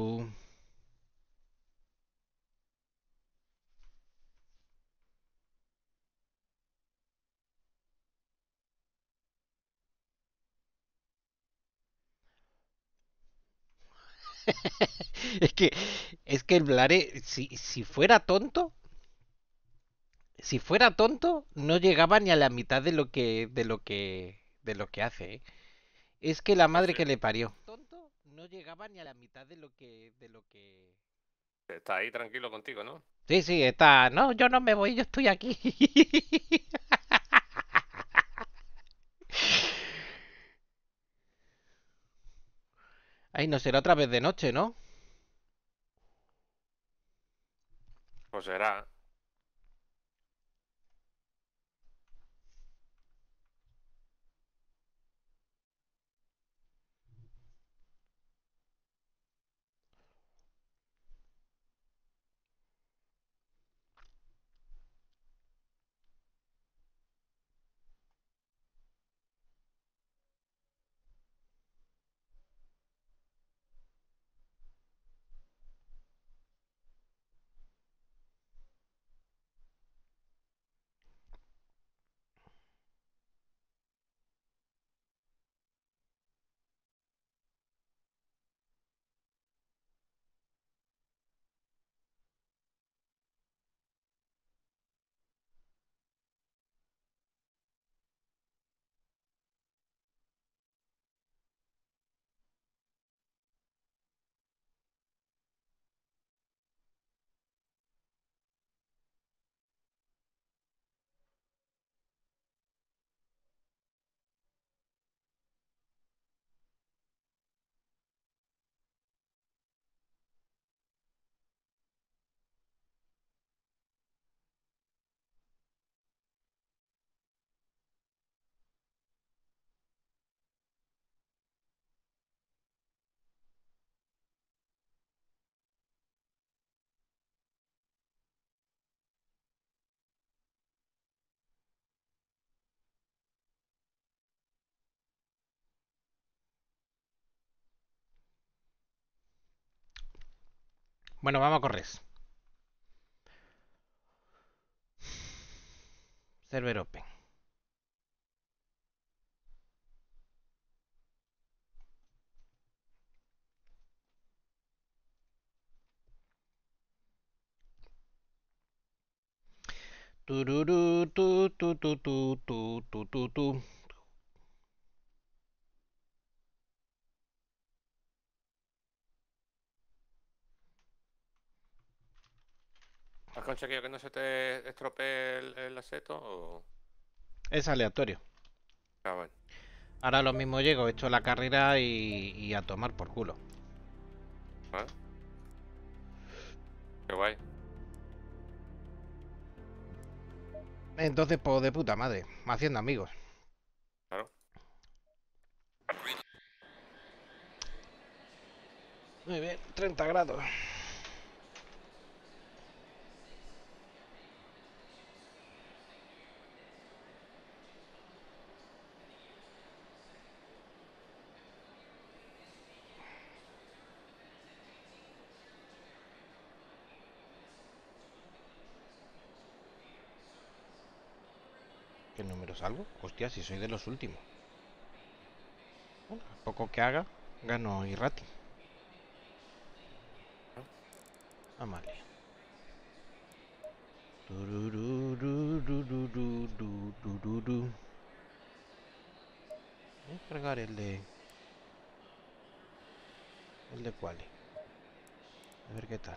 Es que es que el Blare, si fuera tonto, si fuera tonto, no llegaba ni a la mitad de lo que hace, ¿eh? Es que la madre Sí. que le parió. Tonto, no llegaba ni a la mitad de lo que. Está ahí tranquilo contigo, ¿no? Sí, sí, está. No, yo no me voy, yo estoy aquí. Ay, no será otra vez de noche, ¿no? Pues será. Bueno, vamos a correr. Server open. Tururú, tu, tu, tu, tu, tu, tu, tu, tu. ¿Has conseguido que no se te estropee el aseto? O... Es aleatorio. Ah, bueno. Ahora lo mismo llego, he hecho la carrera y a tomar por culo. ¿Vale? Qué guay. Entonces, pues de puta madre, haciendo amigos. Claro. Muy bien, 30 grados. ¿Qué número salgo? Hostia, si soy de los últimos. Bueno, a poco que haga, gano y rating. Amalia. Turururururururururu. Voy a cargar el de Quali. A ver qué tal.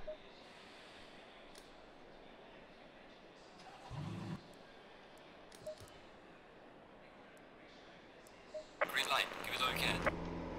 Green light, give it all you can.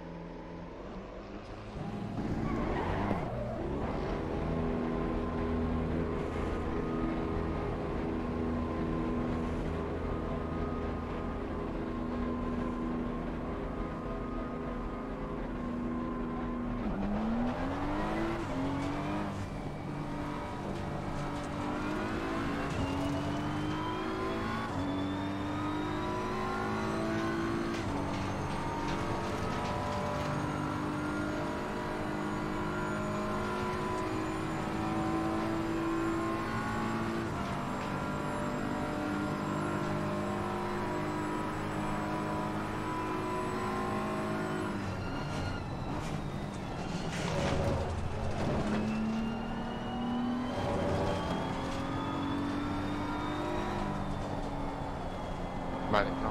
Vale, no.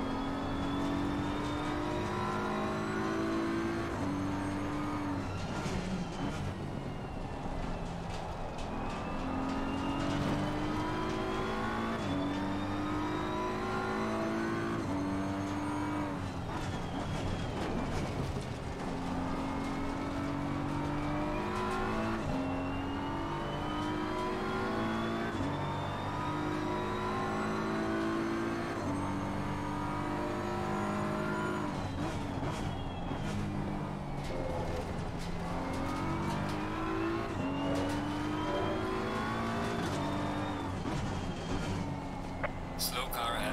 Slow car ahead.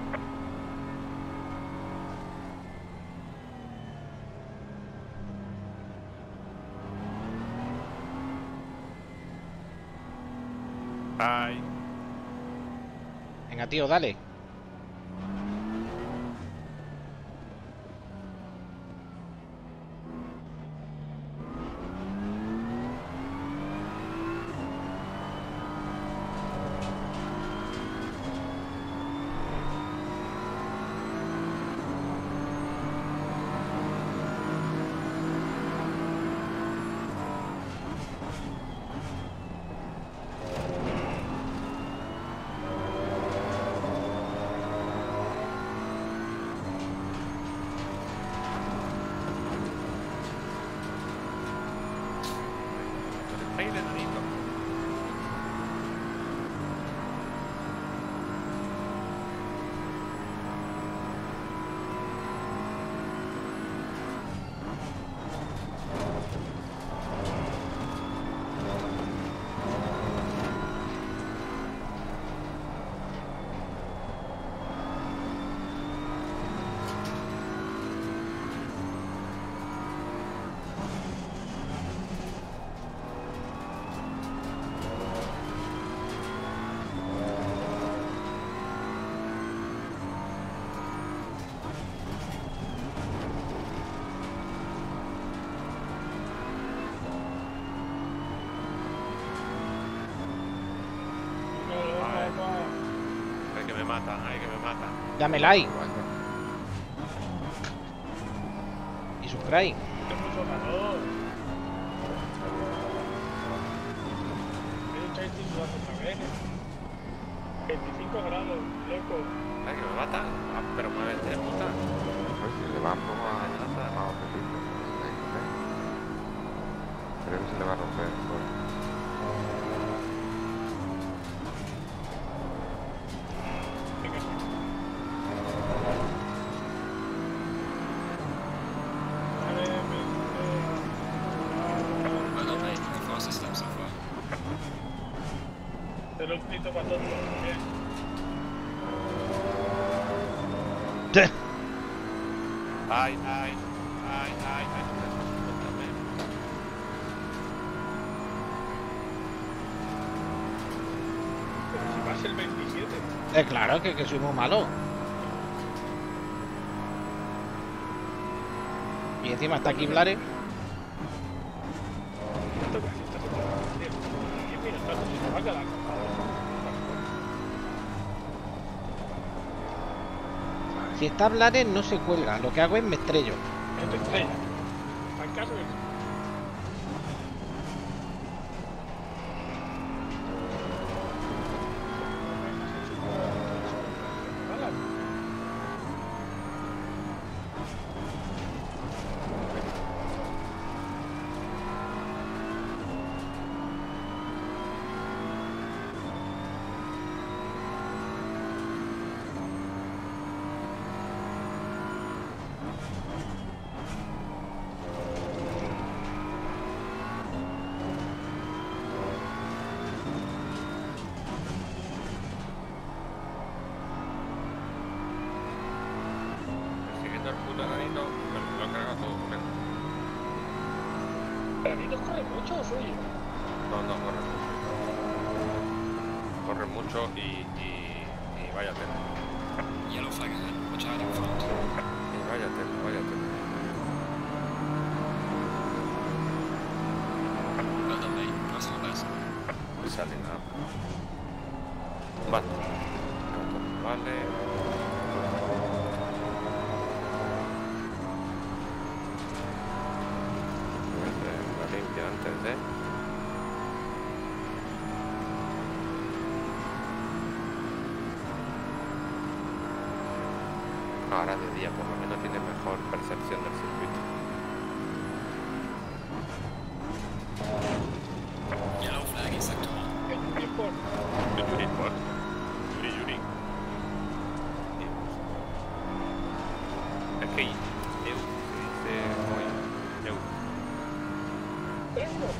Ay. Venga, tío, dale. me matan, ay, que me matan. Dame like Vaya. y subscribe. Hace mucho calor. Hay un chasing sudando otra vez. 25 grados, loco. Ay, que me matan. Ah, pero muévete, puta. Pues si le vamos a objetivos. Creo que se le va a romper el coche. Venga, sí. Well done, mate. The fastest lap so far. Te lo he escrito para todos también. Ay, ay, ay, ay, suéltame. Pero si vas el 27. Claro que soy muy malo. Y encima está aquí Blare. ¿Cuánto casi estás en la 10 minutos y se va a quedar. Si está Blare no se cuelga. Lo que hago es me estrello. No te estrellas. Al caso es. Siguiendo el puto granito, me lo he cargado todo con él. ¿Granitos corre mucho o soy yo? No, no, corre mucho. Corre mucho y vaya tela. Yellow flag ahead. Watch out in front. Y vaya tela, vaya tela. Well done, mate. Personal best. No sale nada. Vale. Vale. La limpia antes de. Ahora de día por lo menos tiene mejor percepción del circuito. Yellow flag in sector 1. El tiempo. Yuri, por. Yuri. Es que Eu se dice hoy. Eu. Euro.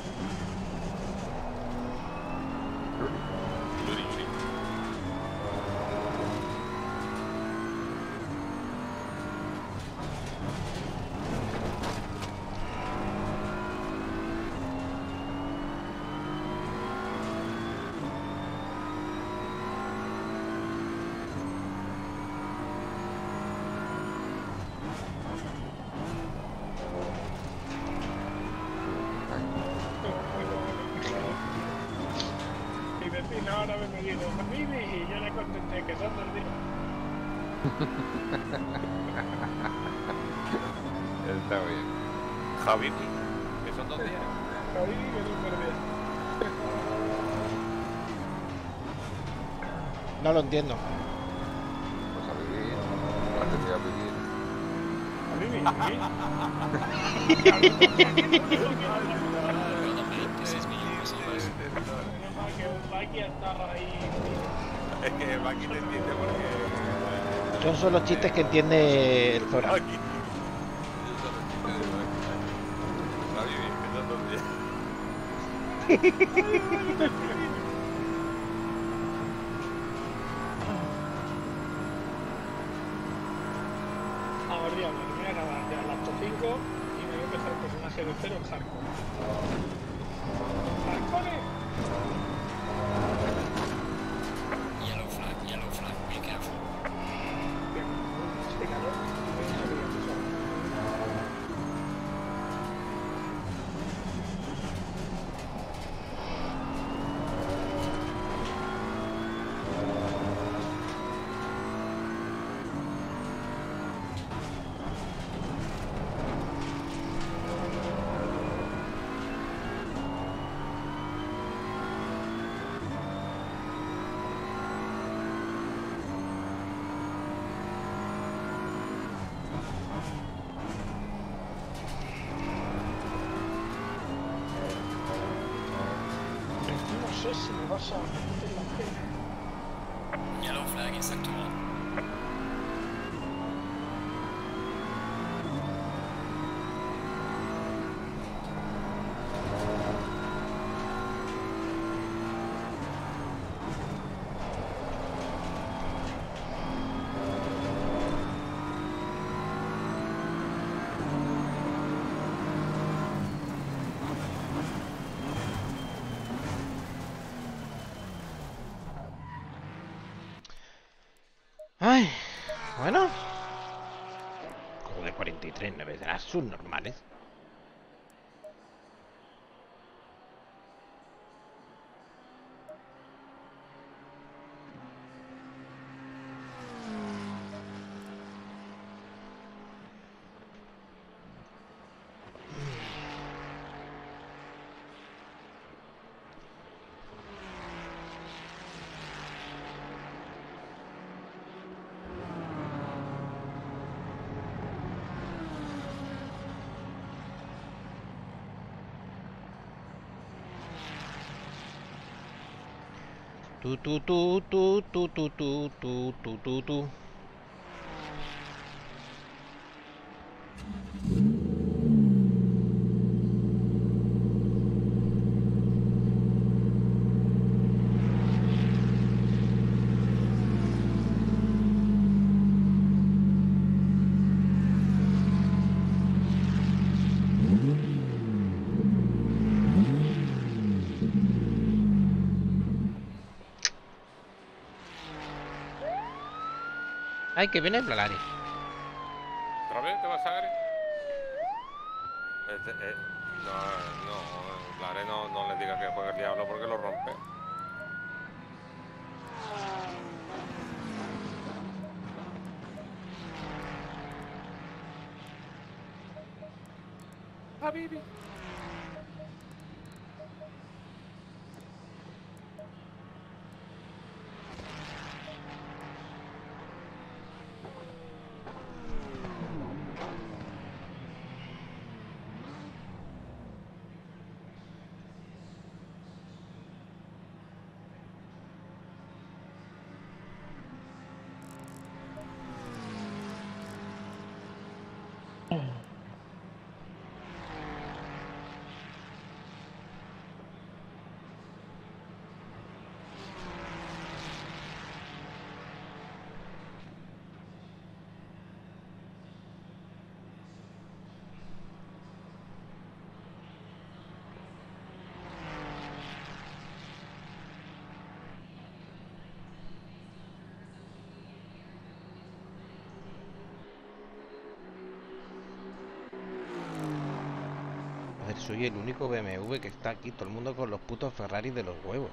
Yuri. Mi vecino ahora me dijo, Vivi, y yo le contesté que son 2 días. Está bien. Javi, que son 2 días. Javi, que son 2 días. No lo entiendo. Pues a vivir. Aprendí a vivir. A Vivi, Well done, mate. This is me. Personal best. menos mal que un Baki está ahí. Es que Baki te entiende porque. Esos son los chistes que entiende el Zora. Baki. Esos son los chistes de Baki. Javi, que son 2 días. Ahora ya me voy a acabar ya las 5 y me voy a empezar el personaje de 0 en hardcore. ¡Hardcore! Yellow flag. Yellow flag. Be careful. Este calor, me voy a salir a pisar. Eso es si me vas a meter la pena. Yellow flag in sector 1. Ay, bueno. Joder, 43, no serán subnormales. Tu tu tu tu tu tu tu tu tu tu tu. Ay, que viene el Blari. ¿Otra vez te vas a agregar? No, Blare no le diga que juegue el diablo porque lo rompe. Habibi. A ver, soy el único BMW que está aquí. Todo el mundo con los putos Ferrari de los huevos.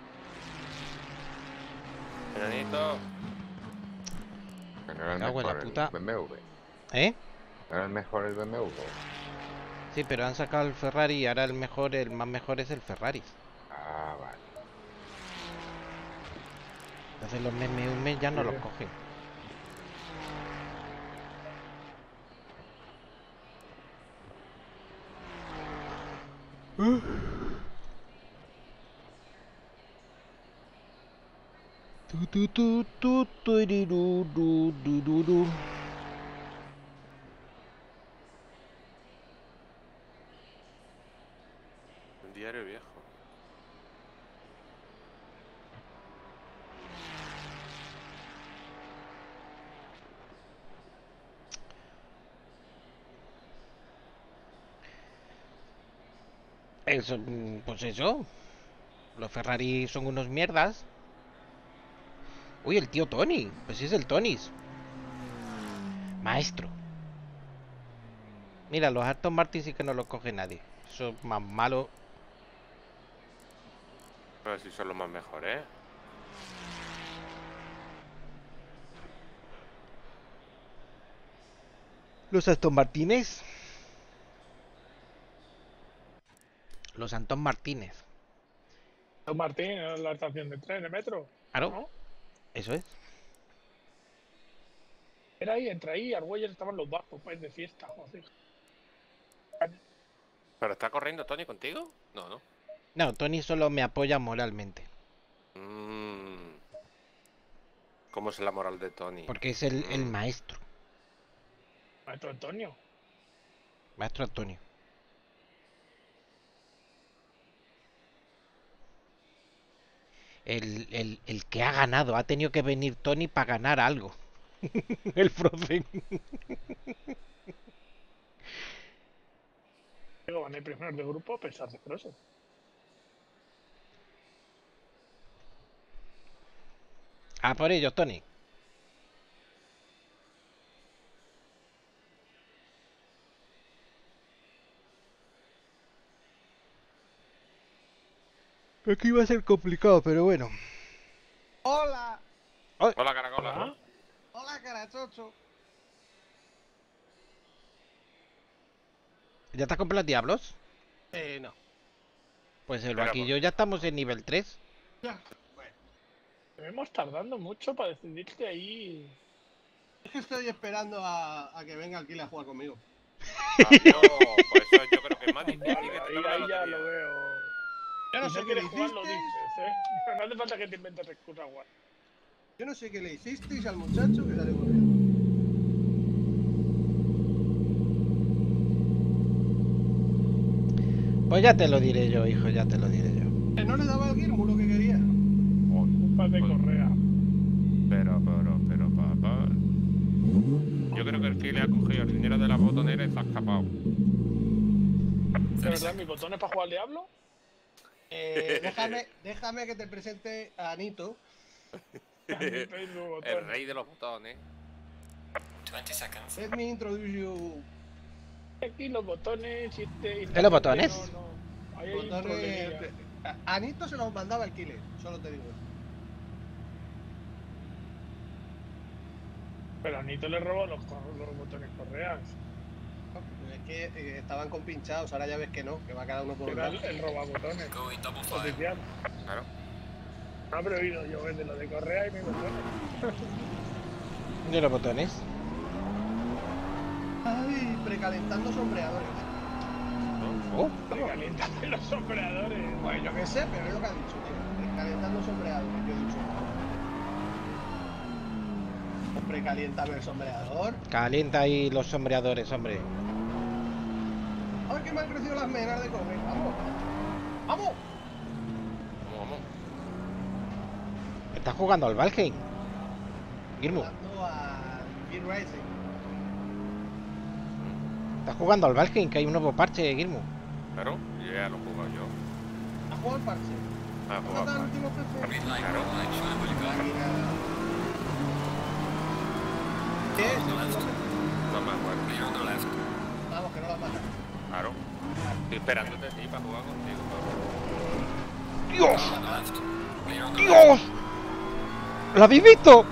Enanito. Que no era el Cago en la mejor puta. el BMW. ¿Eh? No era el mejor el BMW. Sí, pero han sacado el Ferrari y ahora el mejor, el más mejor es el Ferrari. Ah, vale. Entonces los BMW ya no los cogen. Tu tu tu tu turiru, du, du, du, du. Un diario viejo. Eso, pues eso. Los Ferrari son unos mierdas. Uy, el tío Tony. Pues sí es el Tonys. Maestro. Mira, los Aston Martin sí que no los coge nadie. Eso es más malo. Pero si son los más mejores. Los Aston Martínez. Los Aston Martínez. Don Martín, en la estación de tren, de metro. Claro, ¿No? eso es. Era ahí, entre ahí, Argüelles estaban los barcos, pues, de fiesta, joder. ¿Pero está corriendo Tony contigo? No, no. No, Tony solo me apoya moralmente. ¿Cómo es la moral de Tony? Porque es el maestro. Maestro Antonio. Maestro Antonio. El que ha ganado. Ha tenido que venir Tony para ganar algo. El Frozen. Digo, van a ir primeros de grupo a pesar de Frozen. Ah, por ello, Tony. Aquí va a ser complicado, pero bueno. ¡Hola! Hola, Caracola. ¿Ah? ¡Hola, carachocho! ¿Ya estás con los diablos? No. Pues el Pero, vaquillo ya estamos en nivel 3. Ya. Bueno, Estuvimos tardando mucho para decidirte ahí. es que estoy esperando a que venga Alquila a jugar conmigo. Pues eso yo creo que es más difícil Vale, que te ahí, toque la ahí ya lotería. lo veo. Yo no Si sé no qué le quieres jugar, lo hicisteis. dices, ¿eh? No hace falta que te inventes excusas guay. Yo no sé qué le hicisteis al muchacho que salió corriendo. Pues ya te lo diré yo, hijo, ya te lo diré yo. Que no le daba al Guillermo lo que quería. Culpa de Correa. Pero, papá. Yo creo que el que le ha cogido el dinero de la botonera y se ha escapado. ¿De verdad mis botones para jugar al Diablo? Déjame que te presente a Anito. El rey de los botones. 20 seconds. Let me introduce you. Aquí los botones. ¿En los botones? No. Ahí hay un Botones. problemilla. A Anito se los mandaba el Killer, solo te digo. Pero a Nito le robó los botones correas. Es que estaban compinchados, ahora ya ves que no, que va cada uno por un Era lado. el robabotones Going double fire. oficial. Claro. No he prohibido yo vender lo de correa y mis botones. ¿De los botones? Ay, precalentando sombreadores. Oh, Me calientan los sombreadores. Bueno, yo qué sé, pero es lo que ha dicho, tío. Precalentando sombreadores, yo he dicho. Precaliéntame el sombreador. calienta ahí los sombreadores, hombre. A ver que me han crecido las menas de comer. Vamos. ¡Vamos! Vamos. ¿Estás jugando al Valheim? Guillermo, Jugando a Gear Racing. ¿estás jugando al Valheim? Que hay un nuevo parche, Guillermo. Claro, yo ya lo he jugado yo. ¿A jugar al parche? Ah, ¿Dónde jugado. está el último PC? Green light, green light, show me what you got. Máquina. ¿Qué es? No me acuerdo. Clear on the left. Vamos, que no la mata. Claro. Estoy esperándote sí para jugar contigo. ¡Dios! Clear on the left. Clear on the left. ¡Dios! ¿Lo habéis visto?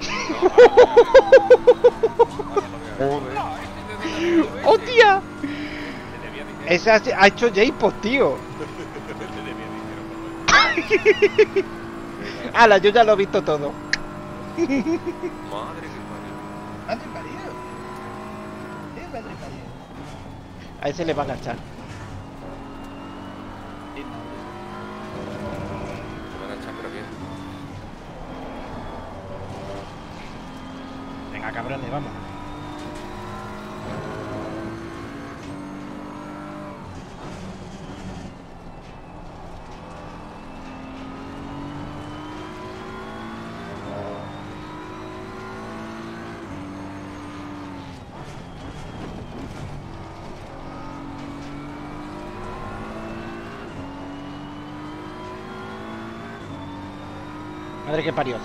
¡Hostia! Ese ha hecho J-Pop, tío. ¡Hala! Yo ya lo he visto todo. Madre que parió. ¿Madre María? ¿Qué es Madre María? A ese le van a echar. Se van a echar, pero bien. Venga, cabrones, vamos. Madre que parió.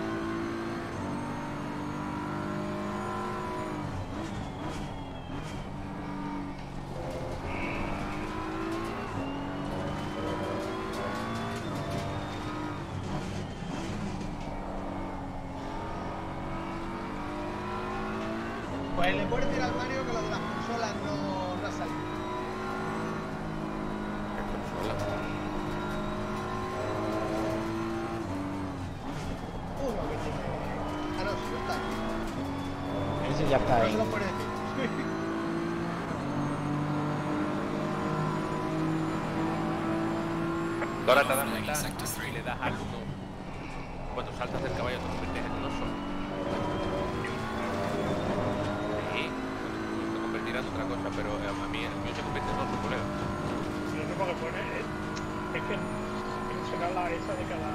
Pues le puedes decir al Mario que lo de las consolas no ha salido. Qué consola. Uno que tiene. Ah, no, si no está aquí. Ese ya está No ahí. se lo puede decir. Tú ahora te das Flag in cuenta sector y 3. le das al 1. Cuando saltas del caballo te conviertes en un oso. Sí, te convertirás en otra cosa, pero a mí el mío se convierte en oso, colega. Si lo único que pone es que será la esa de cada.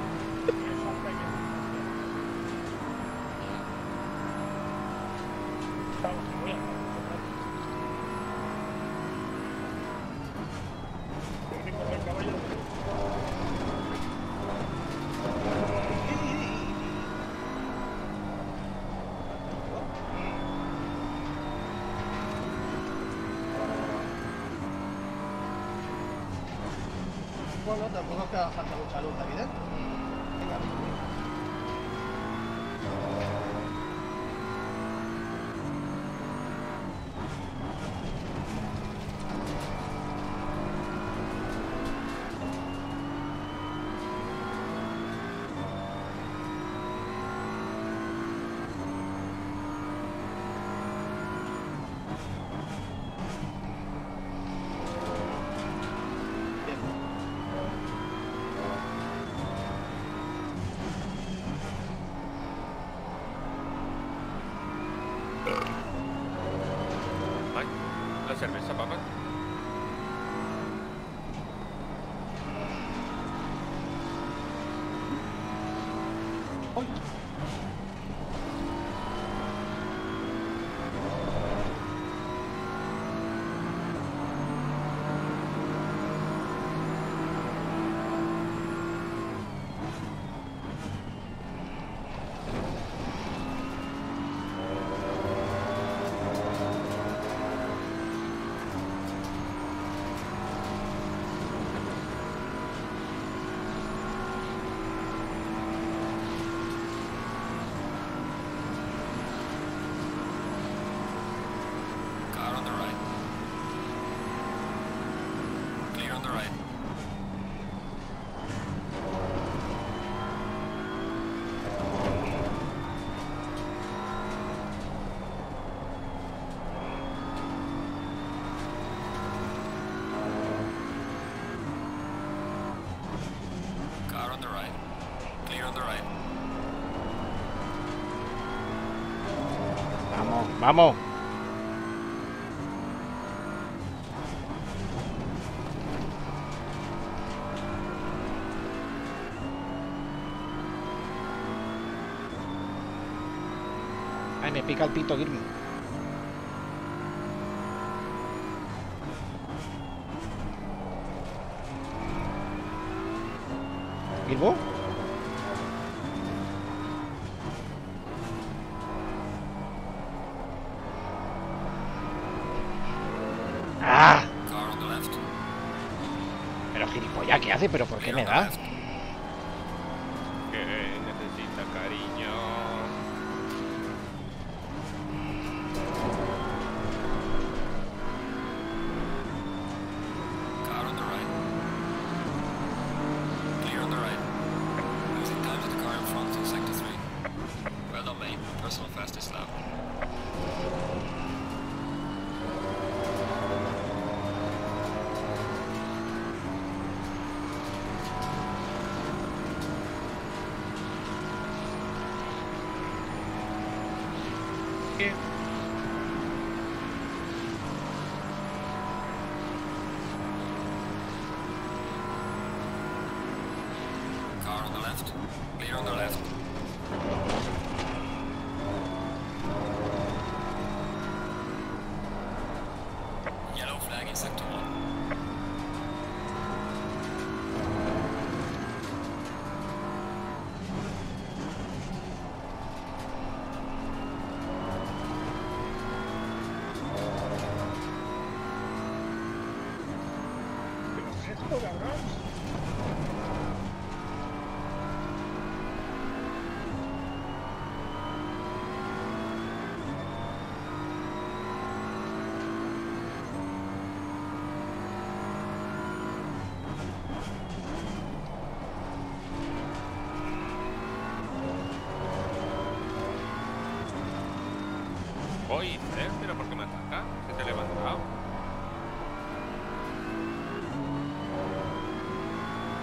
Vamos, que voy a el único del caballo. Bueno, tampoco es que haga falta mucha luz aquí dentro. Venga, venga. Ay, la cerveza, papá. Car on the right. Clear on the right. Car on the right. Clear on the right. Vamos, vamos. Ay, me pica el pito, Guillermo. ¿Guillermo? ¡Ah! Car on the left. Pero gilipollas, ¿qué hace? ¿Pero por qué Clear me on the da? left. Que necesita cariño. Car on the right. Clear on the right. Losing time to the car in front in sector 3. Well done, mate. Personal fastest lap. Car on the left. Clear on the left. Yellow flag in sector 1. ¿Qué es esto, cabrón? Oye, pero ¿por qué me ataca? ¿Se te ha levantado?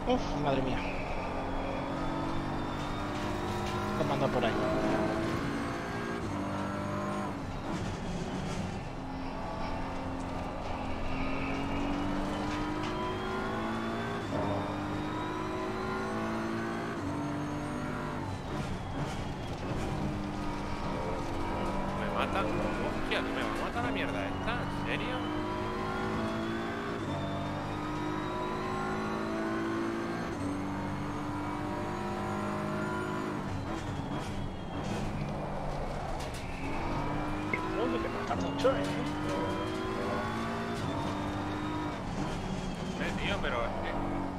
Uf, madre mía. Lo mando por ahí. Me matan. Hostia, me va a matar la mierda esta. ¿En serio? No, que te mata mucho, Tío, pero es que...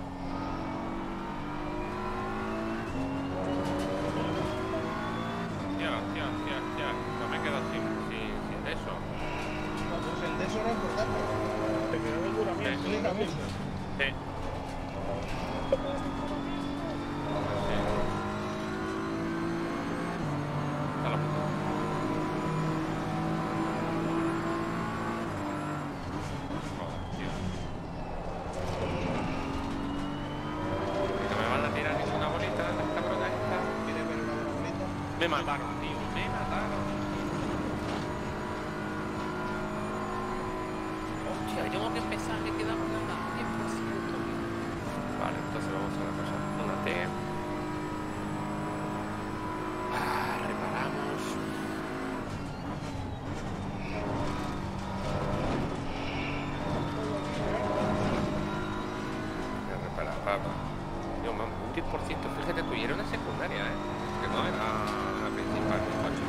Hostia. No me quedo sin eso. No, pues el de eso era importante. Te quedó de duramiento. Explica mucho. Sí. Está la puta. Joder, tío. No me van a tirar ninguna bolita de esta brota esta. ¿Quieres ver una buena bolita? Me mataron, tío. Me mataron. Hostia, tengo que empezar. Me queda nada. 10%. Vale, entonces vamos a hacer una cosa. Una T. Reparamos. Voy a reparar, papá. Yo, man, un 10%, fíjate tú, y era una secundaria, que no era la principal, mi coche.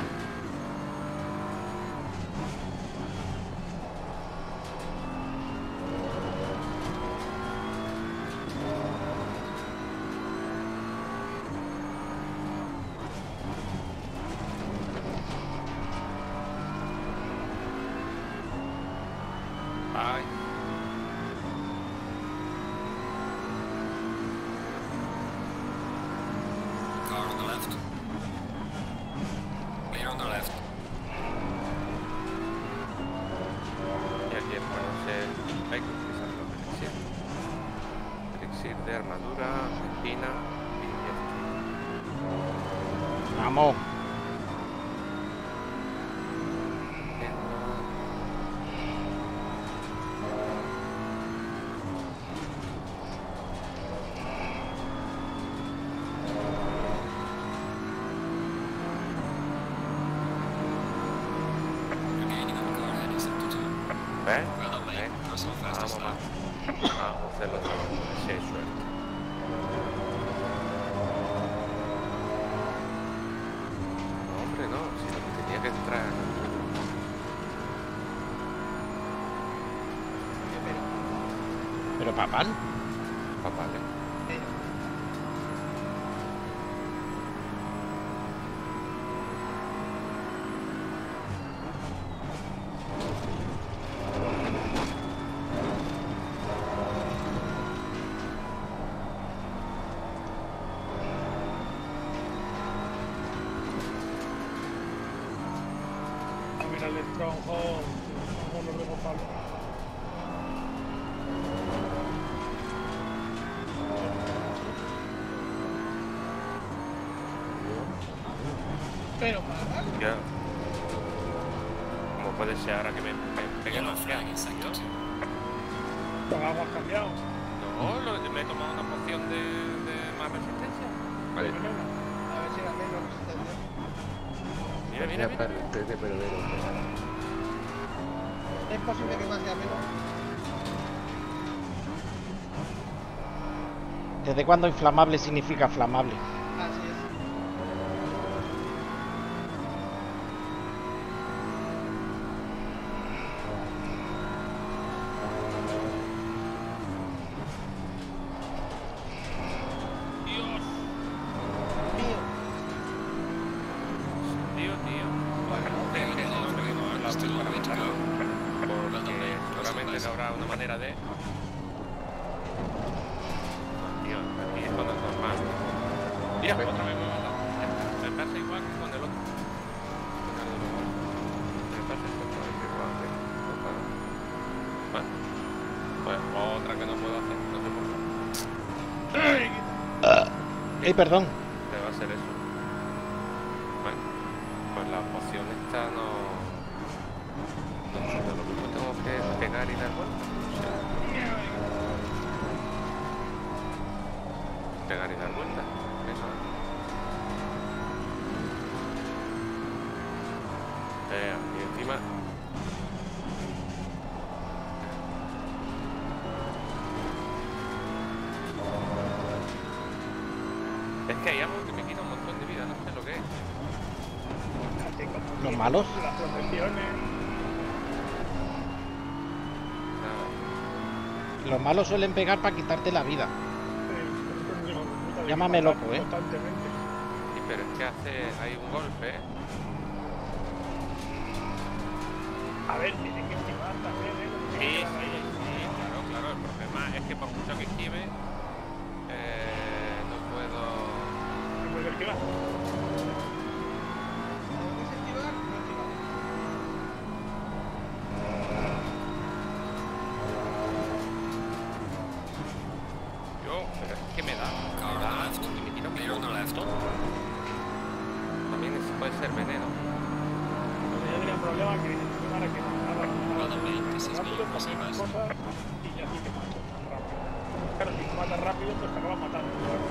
Ay. Car on the left. Clear on the left. Y aquí es ponerse. Hay que utilizar los elixir. Elixir de armadura, espina y esto. Vamos. Regaining on the car heading 72. ¿Ves? Well done, mate. Personal fastest Vamos, lap. vamos a hacerlo otra vez. Si hay suerte. No, hombre, no. Si lo que tenía que entrar. Pero papal. Papá, A ver el Stronghold. Stronghold lo dejo Pablo. Pero para. Ya. ¿Cómo puede ser ahora que me peguen Yellow los flag in sector 2. Con agua has cambiado. No, me he tomado una poción de más resistencia. Vale. A ver si era menos resistencia. Mira. Antes de perder Es posible que más sea menos. ¿Desde cuándo inflamable significa flamable? Así es. Dios. Mío. Tío. Still a long way to go. Porque seguramente no habrá una manera de... Tío, aquí es cuando es normal. Mira, otra vez me he matado. Me pasa igual que con el otro. Con el otro. Me pasa exactamente igual. Bueno, pues otra que no puedo hacer, no sé por qué. Perdón. Debe ser eso. Bueno, pues la poción esta no sé, lo mismo tengo que pegar y dar vueltas. No sé. Pegar y dar vueltas. Eso. Y encima. Es que hay algo que me quita un montón de vida, no sé lo que es. ¿Los malos? Las profesiones. Nada. Los malos suelen pegar para quitarte la vida. Nosotros Llámame loco, ¿eh? Constantemente. Sí, pero es que hay un golpe. A ver, tienen que esquivar también, ¿eh? Sí, claro. El problema es que por mucho que esquive, no puedo. No puedes esquivar. ¿Puedes esquivar? No esquivar. Pero es que me da. Car on the left. Y me tira un Clear on the left. También puede ser veneno. Yo tenía un problema que para que matara Well done, mate. This is rápido, me. también Nice. cosas y ya sí que mato más rápido. Claro, si no matas rápido, pues te acabas matando. A lo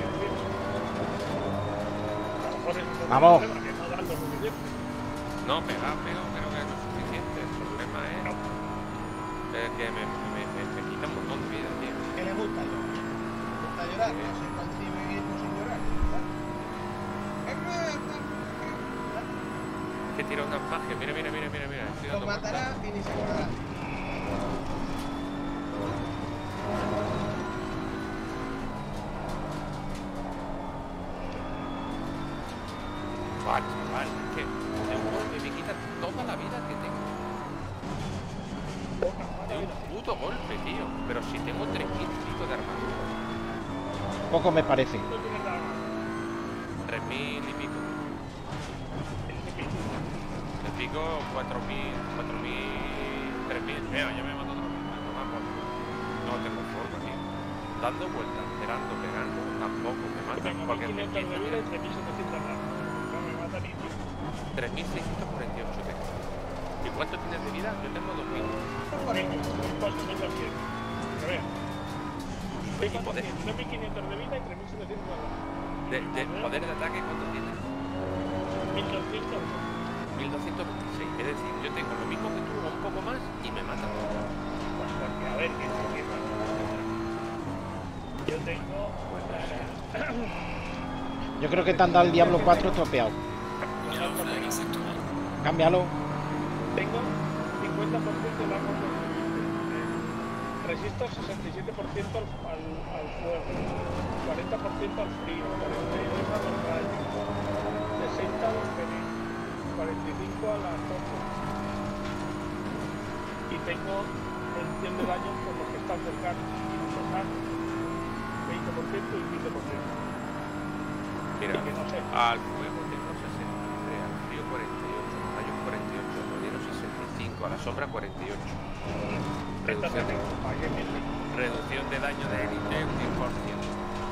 mejor es un Vamos. problema que no das lo suficiente. No, pego, creo que es lo suficiente. El problema es que me quita un montón de vida, tío. ¿Qué le gusta llorar? ¿Le gusta llorar? No se concibe mismo sin llorar. ¿verdad? Es que tira unas magias. Mira. Estoy Lo dando matará vueltas. y ni se acordará. Vale, es que de un golpe me quita toda la vida que tengo. De un puto golpe, tío. Pero si tengo 3000 y pico de armadura. Poco me parece. 3000 y pico. El pico 4000, 3000. Mira, ya me mató otra vez. No tengo forma, tío. Dando vueltas, esperando, pegando, tampoco me mata. Tengo Porque 1500 de vida y 3700 más. No me mata ni tío. 3648 tengo. ¿Y cuánto tienes de vida? Yo tengo 2000. ¿Cuánto me lo quiero? A ver. Y poder, 2500 de vida y 3700 de vida. de poder de ataque, ¿cuánto tienes? 1200. 1226. Es decir, yo tengo lo mismo que tú, un poco más, y me mata. Pues porque, a ver, ¿qué pasa? Yo tengo... Yo creo que te han dado el Diablo 4 estropeado. Yellow flag in sector 1. Cámbialo. Tengo 50% de arma resisto 67% al fuego, 40% al frío, 42 a los rayos, 60 a los venenos, 45 a las cosas. Y tengo reducción de daño por los que están cercanos, total 20% y 15%. Mira, Y que no sé. al fuego tengo 63, al frío 48, al rayo 48, al veneno 65, a la sombra 48. Reducción de daño de élite un 10%.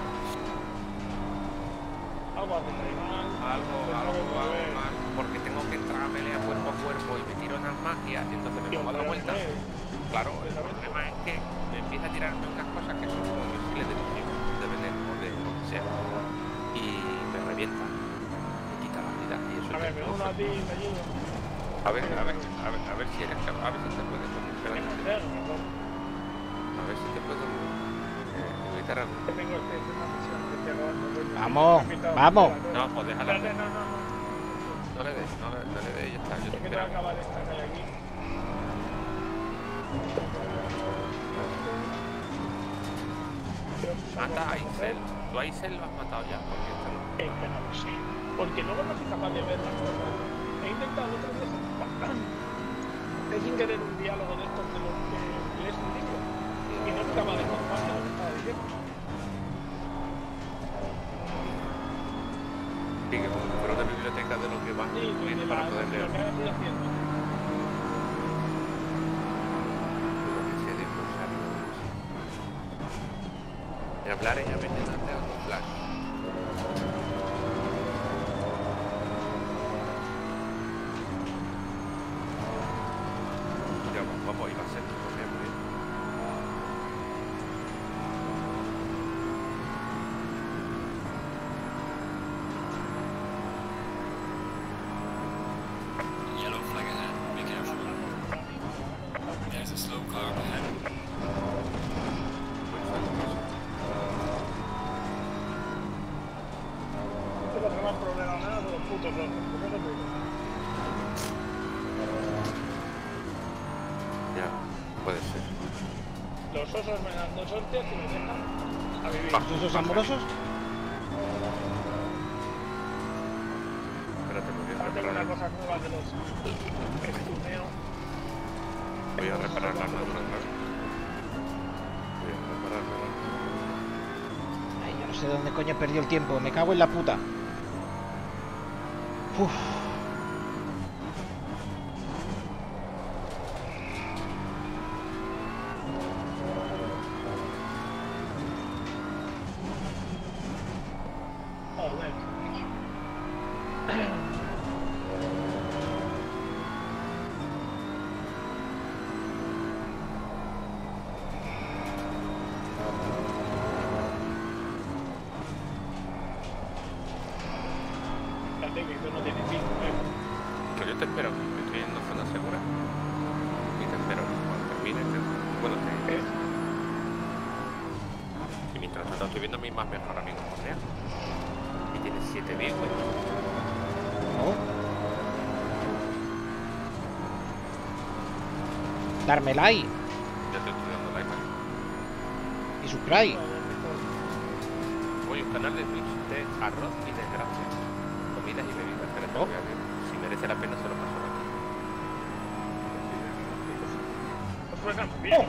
Algo hace mal. Algo más, porque tengo que entrar a pelea cuerpo a cuerpo y me tiro unas magias y entonces me pongo a dar vueltas. Claro, el problema es que me empieza a tirarme unas cosas que son como misiles de misión, de veneno o de lo que sea, y me revienta, me quita la vida y eso. A ver, me uno a ti, me ayudo. A ver si eres capaz, a ver si te puedes Tengo espérate. cero, mejor. A ver si te puedo evitar algo. Que tengo una misión que estoy acabando. Vamos, vamos. No, pues déjala. Espérate, no. No le des, ya está, yo te Es que tengo que espero. acabar esta que hay aquí. Mata a Isel. Tú a Isel lo has matado ya, porque esta no. Es que no lo sé. Porque luego no soy capaz de ver las cosas. He intentado otras veces. Es sin querer un diálogo de estos de los que lees un libro. Y no acaba de contar lo que estaba diciendo. Sí, que como si fuera una biblioteca de lo que vas a Sí, incluir de para la poder leer. lo que estoy haciendo. Lo que sea de glosario, no sé. Y hablar ella metiéndote a los flash. slow car up ahead. No tengo más problema nada de los putos rojos. ¿Por qué no te digo? Ya, puede ser. Los osos me dan 2 hostias y me dejan a vivir. Va. ¿Esos amorosos? Espérate, me voy a Ahora tengo una reparar. cosa nueva de los estuneo. Voy a reparar la armadura otra vez. Voy a reparar la armadura. Ay, yo no sé dónde coño he perdido el tiempo. Me cago en la puta. Uf. Joder. Fíjate que esto no tiene fin, Pues yo te espero. Estoy en una zona segura. Y te espero. Cuando termine, bueno, te... Y mientras tanto estoy viendo a mi más mejor amigo José. Y tiene 7 vehículos. ¿No? Darme like Ya te estoy dando like. y subscribe. Oye, un canal de Twitch de arroz y desgracia. Comidas y bebidas. Espérate, voy a ver. Si merece la pena se lo paso aquí. Pues suena muy bien.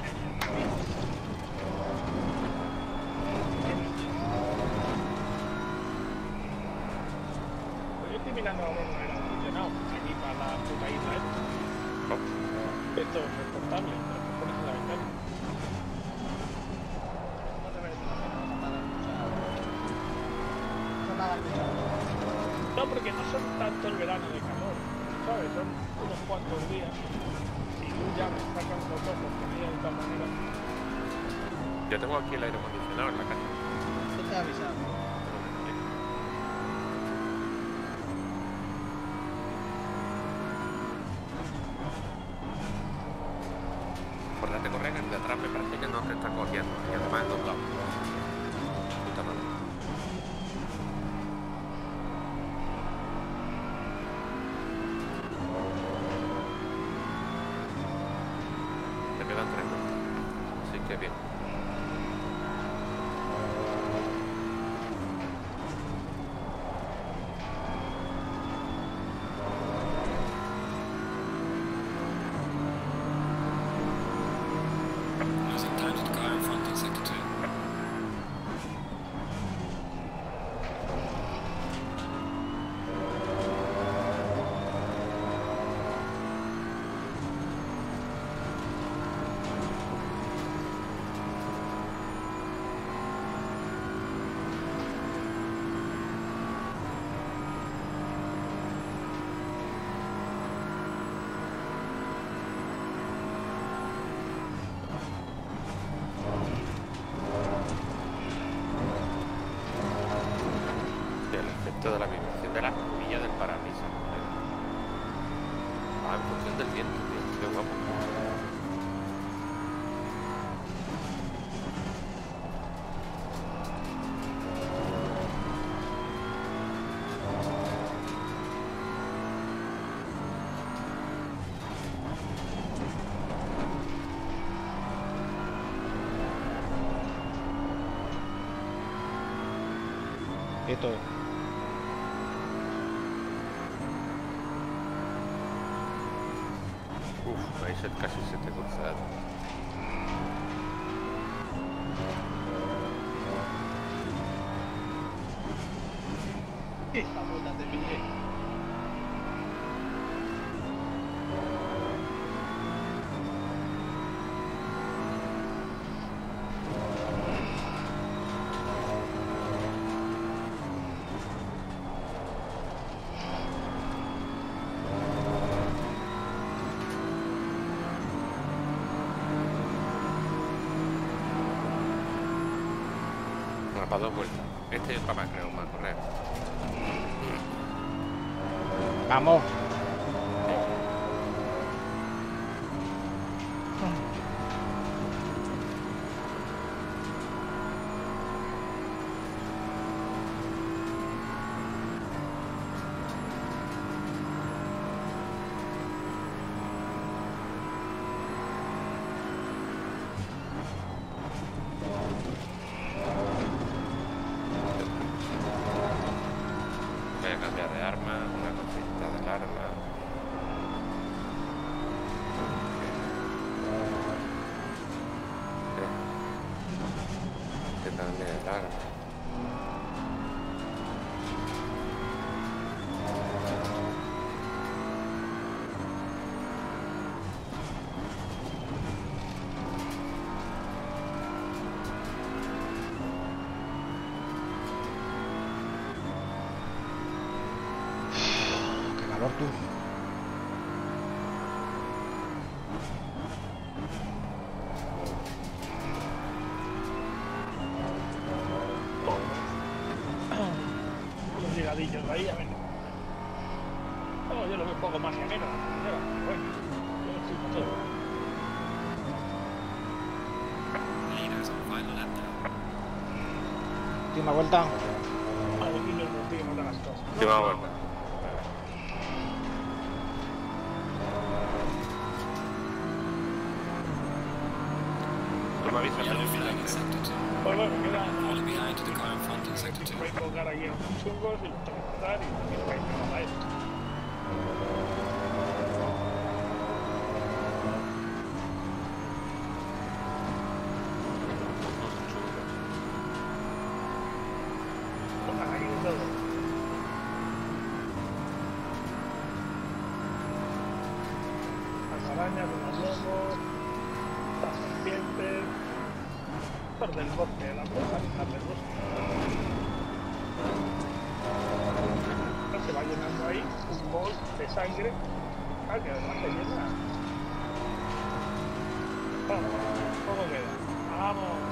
Pues yo estoy mirando ahora no era funcionado aquí para la puta isla esta. ¿No? Esto es transportable, te lo pones en la ventana. No te merece la pena matar a No, porque no son tanto el verano de calor, ¿sabes? Son unos cuantos días. Y tú ya me sacas los ojos que de esta manera. Yo tengo aquí el aire acondicionado en la casa. Yo te he avisado. Por la te corren, el de atrás me parece que no te está cogiendo. Y además es doblado. Puta madre. Te quedan 3 vueltas. Así que bien. Losing time to the car in front in sector 2. El efecto de la vibración de la humilla del parabrisas. Ah, en función del viento, tío. Qué guapo. Esto. Uf, ahí casi se te cruza. Esta puta te pillé. Bueno, para 2 vueltas. Este y otra más, creo, más correr. Vamos. cambiar de arma, una cosita del arma. Que también el arma. Qué calor, tú. Los llegadillos de ahí, a ver. No, yo lo veo un poco más llanero. Bueno, yo estoy con todo. Leaders on final lap now. Última vuelta. A ver quién nos consigue matar las cosas. Última vuelta. Tú me avisas al Yellow final. flag in sector 2. Pues bueno, queda. Falling behind to the car in front in sector 2. Voy a colocar aquí a unos chungos y los tengo que matar y también voy a ir a esto. Pongan ahí de todo. Las arañas, los lobos, las serpientes, los del bosque, las brujas, las del bosque. Se va llenando ahí un bol de sangre. Ah, que además se llena. Vamos, poco queda. Vamos.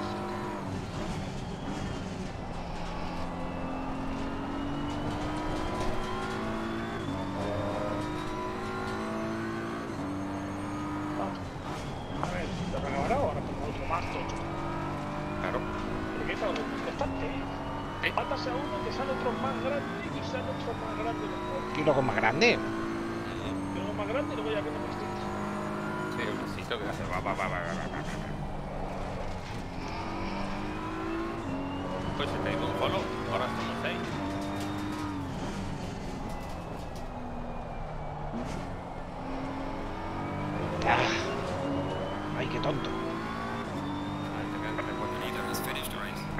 Vamos. A ver, ¿lo regalará o ahora pongo otro más tocho? Claro. Porque es algo importante, ¿eh? Matas a uno, te sale otro más grande y sale otro más grande después. ¿Y luego más grande? Y uno más grande y luego ya que no me extingue. Sí, un besito que hace va. Pues se te dio un follow, ahora somos 6. Ay, qué tonto. The leader has finished the race.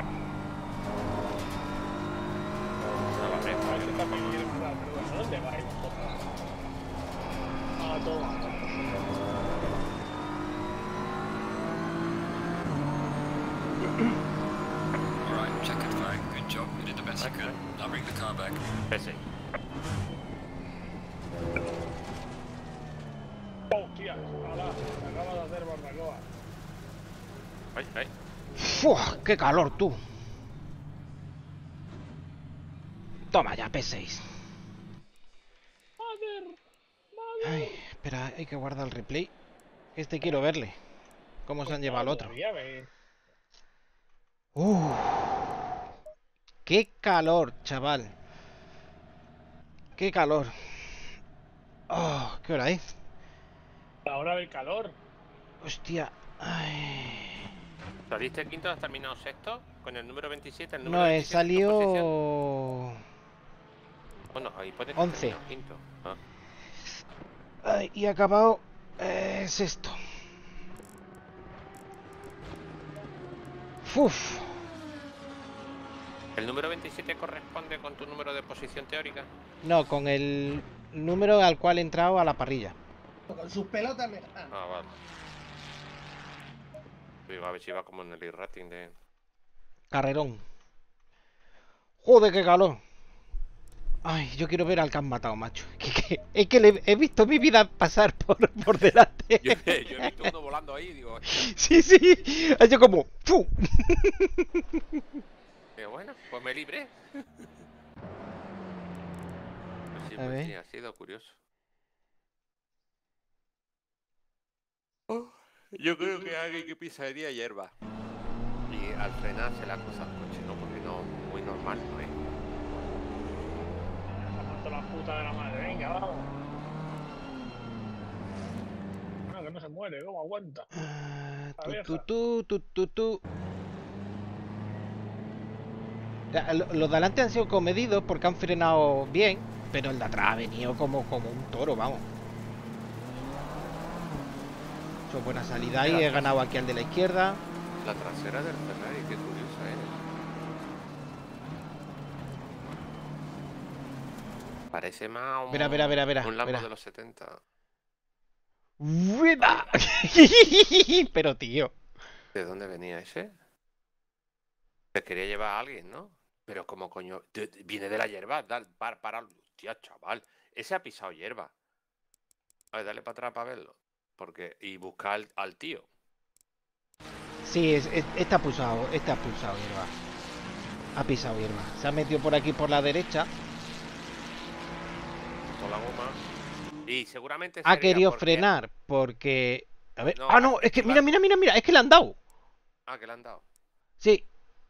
Ah, este también me quiere matar, pero bueno, ¿dónde va ahí vosotros? Ah, toma. Alright, checkered flag. Good job. You did the best you could. Now bring the car back. Ese. Hostia, ala, me acaba de hacer barbacoa. Ay. ¡Fua! ¡Qué calor, tú! Toma ya, P6. Ay, espera, hay que guardar el replay. Este quiero verle. ¿Cómo se han llevado al otro? ¡Qué calor, chaval! ¡Qué calor! Oh, ¿qué hora es? La hora del calor. Hostia. Ay. ¿Saliste quinto? ¿Has terminado sexto? Con el número 27, el número No, he 27 en tu posición. salido... Bueno, ahí puedes 11. quinto. Ah. Ay, y he acabado sexto. Uf. ¿El número 27 corresponde con tu número de posición teórica? No, con el número al cual he entrado a la parrilla. Con sus pelotas me... Ah, vale. Digo, a ver si va como en el e-rating de... Carrerón. Joder, qué calor. Ay, yo quiero ver al que han matado, macho. Es que he visto mi vida pasar por delante. Yo he visto uno volando ahí y digo... Sí, sí. Ha hecho como... ¡fu! Digo, bueno, pues me libré. Pues sí, A ver. sí, ha sido curioso. Yo creo que alguien que pisaría hierba. Y al frenar se la cosa al coche, ¿no? Porque no, muy normal, ¿no es? Se ha muerto la puta de la madre. Venga, vamos. No, que no se muere. ¿Cómo aguanta? Ah, La vieja. tu. Los de adelante han sido comedidos porque han frenado bien, pero el de atrás ha venido como un toro, vamos. He hecho buena salida ahí, he ganado aquí al de la izquierda. La trasera del Ferrari, qué curiosa, Parece más un, Verá, un Lambo verá. de los 70. ¡Buena! Pero tío. ¿De dónde venía ese? Se quería llevar a alguien, ¿no? Pero como coño, viene de la hierba, para, hostia, chaval, ese ha pisado hierba. A ver, dale para atrás para verlo. Porque, y buscar al tío. Sí, este ha pulsado hierba. Ha pisado hierba. Se ha metido por aquí por la derecha. Con la goma. Y seguramente Ha sería querido porque... frenar porque... A ver... No, ah, no, es que mira, es que le han dado. Ah, que le han dado. Sí.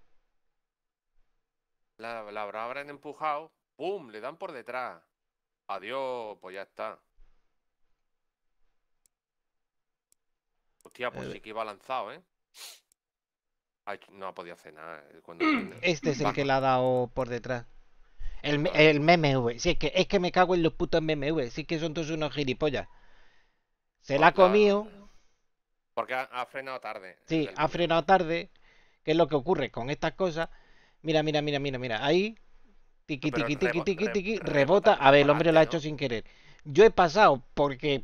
La habrán empujado. ¡Pum! Le dan por detrás. Adiós, pues ya está. Hostia, pues sí que iba lanzado, ¿eh? Ay, no ha podido hacer nada. Cuando Este es el que le ha dado por detrás. El MMV. Sí, es que me cago en los putos MMV. Sí que son todos unos gilipollas. Se la ha comido. Porque ha frenado tarde. Sí, ha frenado tarde. ¿Qué es lo que ocurre con estas cosas? Mira. Ahí. Tiqui, Pero tiqui, tiqui, tiqui. rebota Rebota. A ver, el hombre lo ha delante, hecho ¿no? sin querer. Yo he pasado porque...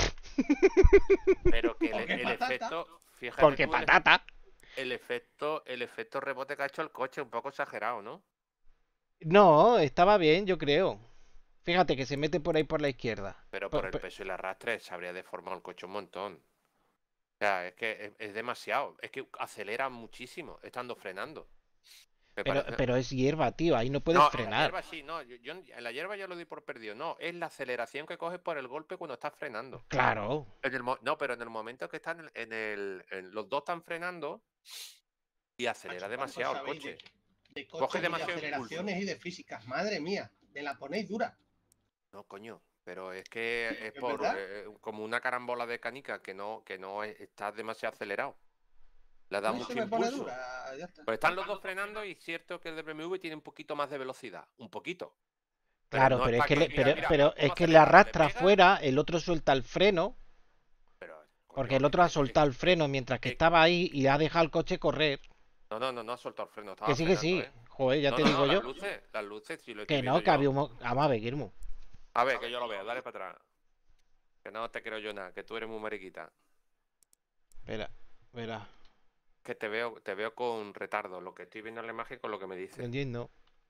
Pero que Porque el patata. efecto... Fíjate Porque tú, patata. el efecto rebote que ha hecho el coche, un poco exagerado, ¿no? No, estaba bien, yo creo. Fíjate que se mete por ahí por la izquierda. Pero por el peso y el arrastre se habría deformado el coche un montón. O sea, es que es demasiado. Es que acelera muchísimo estando frenando. Me parece. Pero es hierba, tío. Ahí no puedes No, en la frenar. hierba sí, no. Yo en la hierba ya lo doy por perdido. No, es la aceleración que coges por el golpe cuando estás frenando. Claro. No, pero en el momento que están los dos están frenando y acelera Macho, demasiado el ¿cuánto sabéis coche. de Coge coches y de demasiado impulso. aceleraciones y de físicas? Madre mía, me la ponéis dura. No, coño, pero es que es ¿Es por verdad? como una carambola de canica que no está demasiado acelerado. Le da A mí mucho se me pone impulso. dura, ya está. Pues están los dos frenando y es cierto que el de BMW tiene un poquito más de velocidad, un poquito. Claro, no pero es pa' que le, mira, mira, pero cómo es que le acelera, arrastra pega, fuera, el otro suelta el freno, pero, porque coño, el otro ha soltado el freno mientras que estaba ahí y ha dejado el coche correr. No ha soltado el freno, estaba Que frenando, sí. ¿eh? Joder, ya No, te no, digo no, yo. las luces, si lo estoy Que viendo no, que había yo. un... Vamos a ver, Guillermo. A ver, que yo lo veo, dale para atrás. Que no te creo yo nada, que tú eres muy mariquita. Espera, verá. Que te veo con retardo, lo que estoy viendo en la imagen con lo que me dices. Entiendo.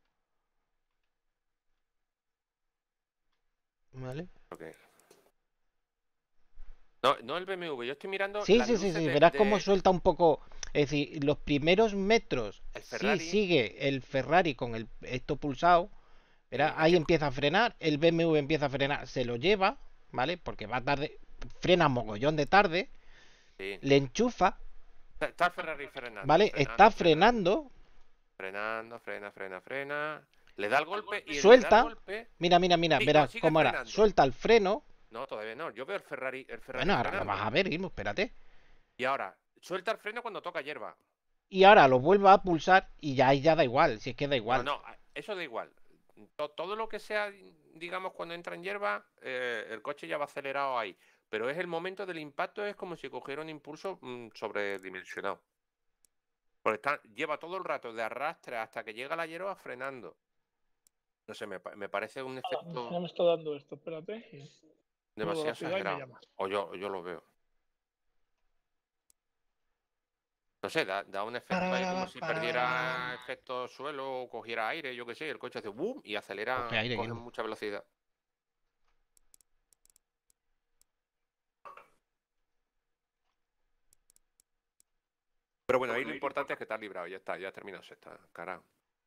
¿Vale? Ok. No el BMW, yo estoy mirando Sí, las luces verás cómo suelta un poco. Es decir, los primeros metros el sí Ferrari. sigue el Ferrari con esto pulsado. Verás, Sí, ahí es que- empieza a frenar, el BMW empieza a frenar, se lo lleva, ¿vale? Porque va tarde, frena mogollón de tarde, Sí. le enchufa, Está el Ferrari frenando. ¿vale? Está frenando, Frenando, frena. Le da el golpe y suelta. le da el golpe. Mira, Sí, verás sigue cómo ahora frenando. suelta el freno. No, todavía no. Yo veo el Ferrari Bueno, ahora lo frenando. vas a ver, Guillermo, espérate. Y ahora, suelta el freno cuando toca hierba. Y ahora lo vuelve a pulsar y ya ahí ya da igual, si es que da igual. No, eso da igual. Todo lo que sea, digamos, cuando entra en hierba, el coche ya va acelerado ahí. Pero es el momento del impacto, es como si cogiera un impulso sobredimensionado. Porque lleva todo el rato de arrastre hasta que llega la hierba frenando. No sé, me parece un Ya efecto me está dando esto, espérate. demasiado velocidad y me exagerado. llamas. O yo lo veo. No sé, da un efecto ahí como si perdiera efecto suelo o cogiera aire, yo qué sé. El coche hace boom y acelera, Coge aire, coge Guillermo. mucha velocidad. Pero bueno, ahí lo importante es que te has librado, ya está, ya ha terminado sexta, carajo.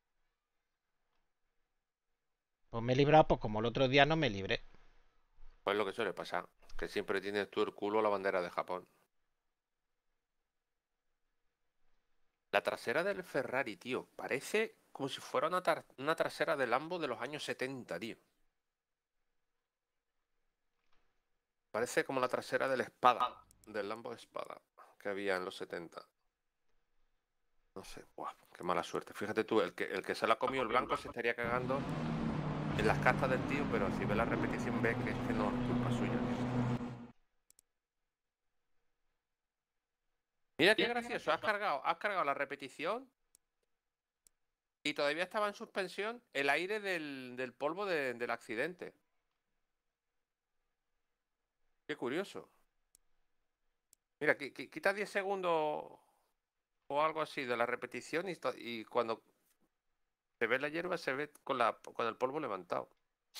Pues me he librado, pues como el otro día no me libré. Pues lo que suele pasar, que siempre tienes tú el culo la bandera de Japón. La trasera del Ferrari, tío, parece como si fuera una trasera del Lambo de los años 70, tío. Parece como la trasera del Espada, del Lambo Espada, que había en los 70. No sé, buah, qué mala suerte. Fíjate tú, el que se la ha comido el blanco se estaría cagando en las castas del tío, pero si ve la repetición ve que es que no es culpa suya, tío. Mira qué gracioso, has cargado la repetición y todavía estaba en suspensión el aire del polvo del accidente. Qué curioso. Mira, quita 10 segundos o algo así de la repetición y cuando se ve la hierba se ve con el polvo levantado.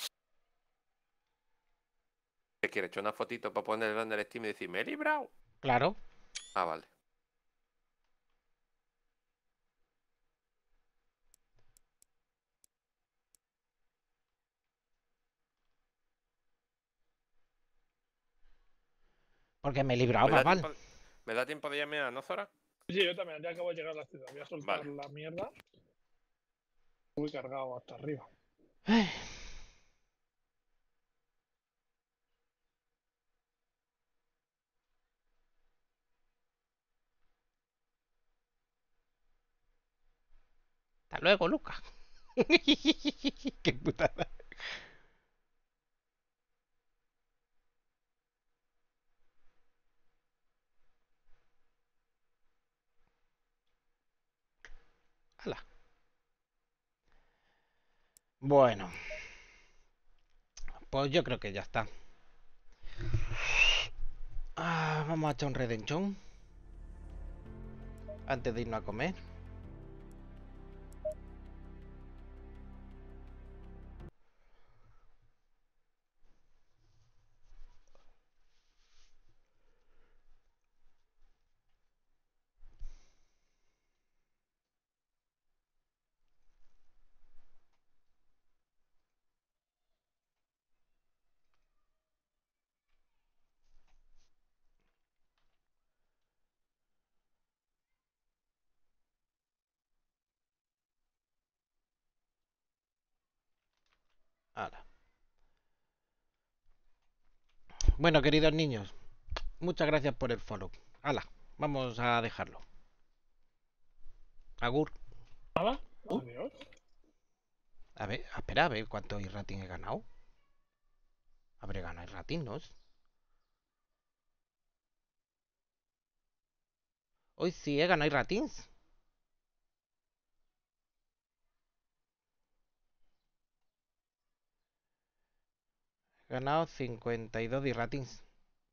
¿Qué quiere? ¿Echar una fotito para ponerlo en el Steam y decir, me he librado? Claro. Ah, vale. Porque me he librado, ¿Me da papá. tiempo, ¿me da tiempo de llamear, no, Zora? Sí, yo también, ya acabo de llegar a la ciudad. Voy a soltar Vale. la mierda. Muy cargado hasta arriba. Hasta luego, Lucas. Qué putada. Hala. Bueno. Pues yo creo que ya está. Vamos a echar un redenchón. Antes de irnos a comer. Hala. Bueno, queridos niños. Muchas gracias por el follow. Hala. Vamos a dejarlo. Agur. Nada, adiós. A ver, espera, a ver cuánto rating he ganado. Habré ganado rating, ¿no? Hoy sí he ganado ratings. He ganado 52 de ratings.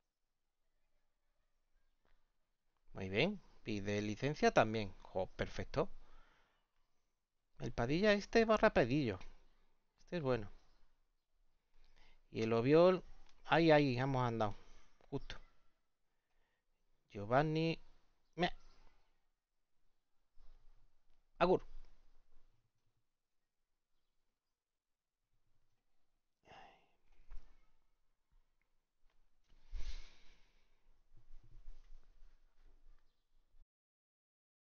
Muy bien. Y de licencia también. Jo, perfecto. El Padilla este va rapidillo. Este es bueno. Y el Obiol. Ahí, hemos andado. Justo. Giovanni. Agur.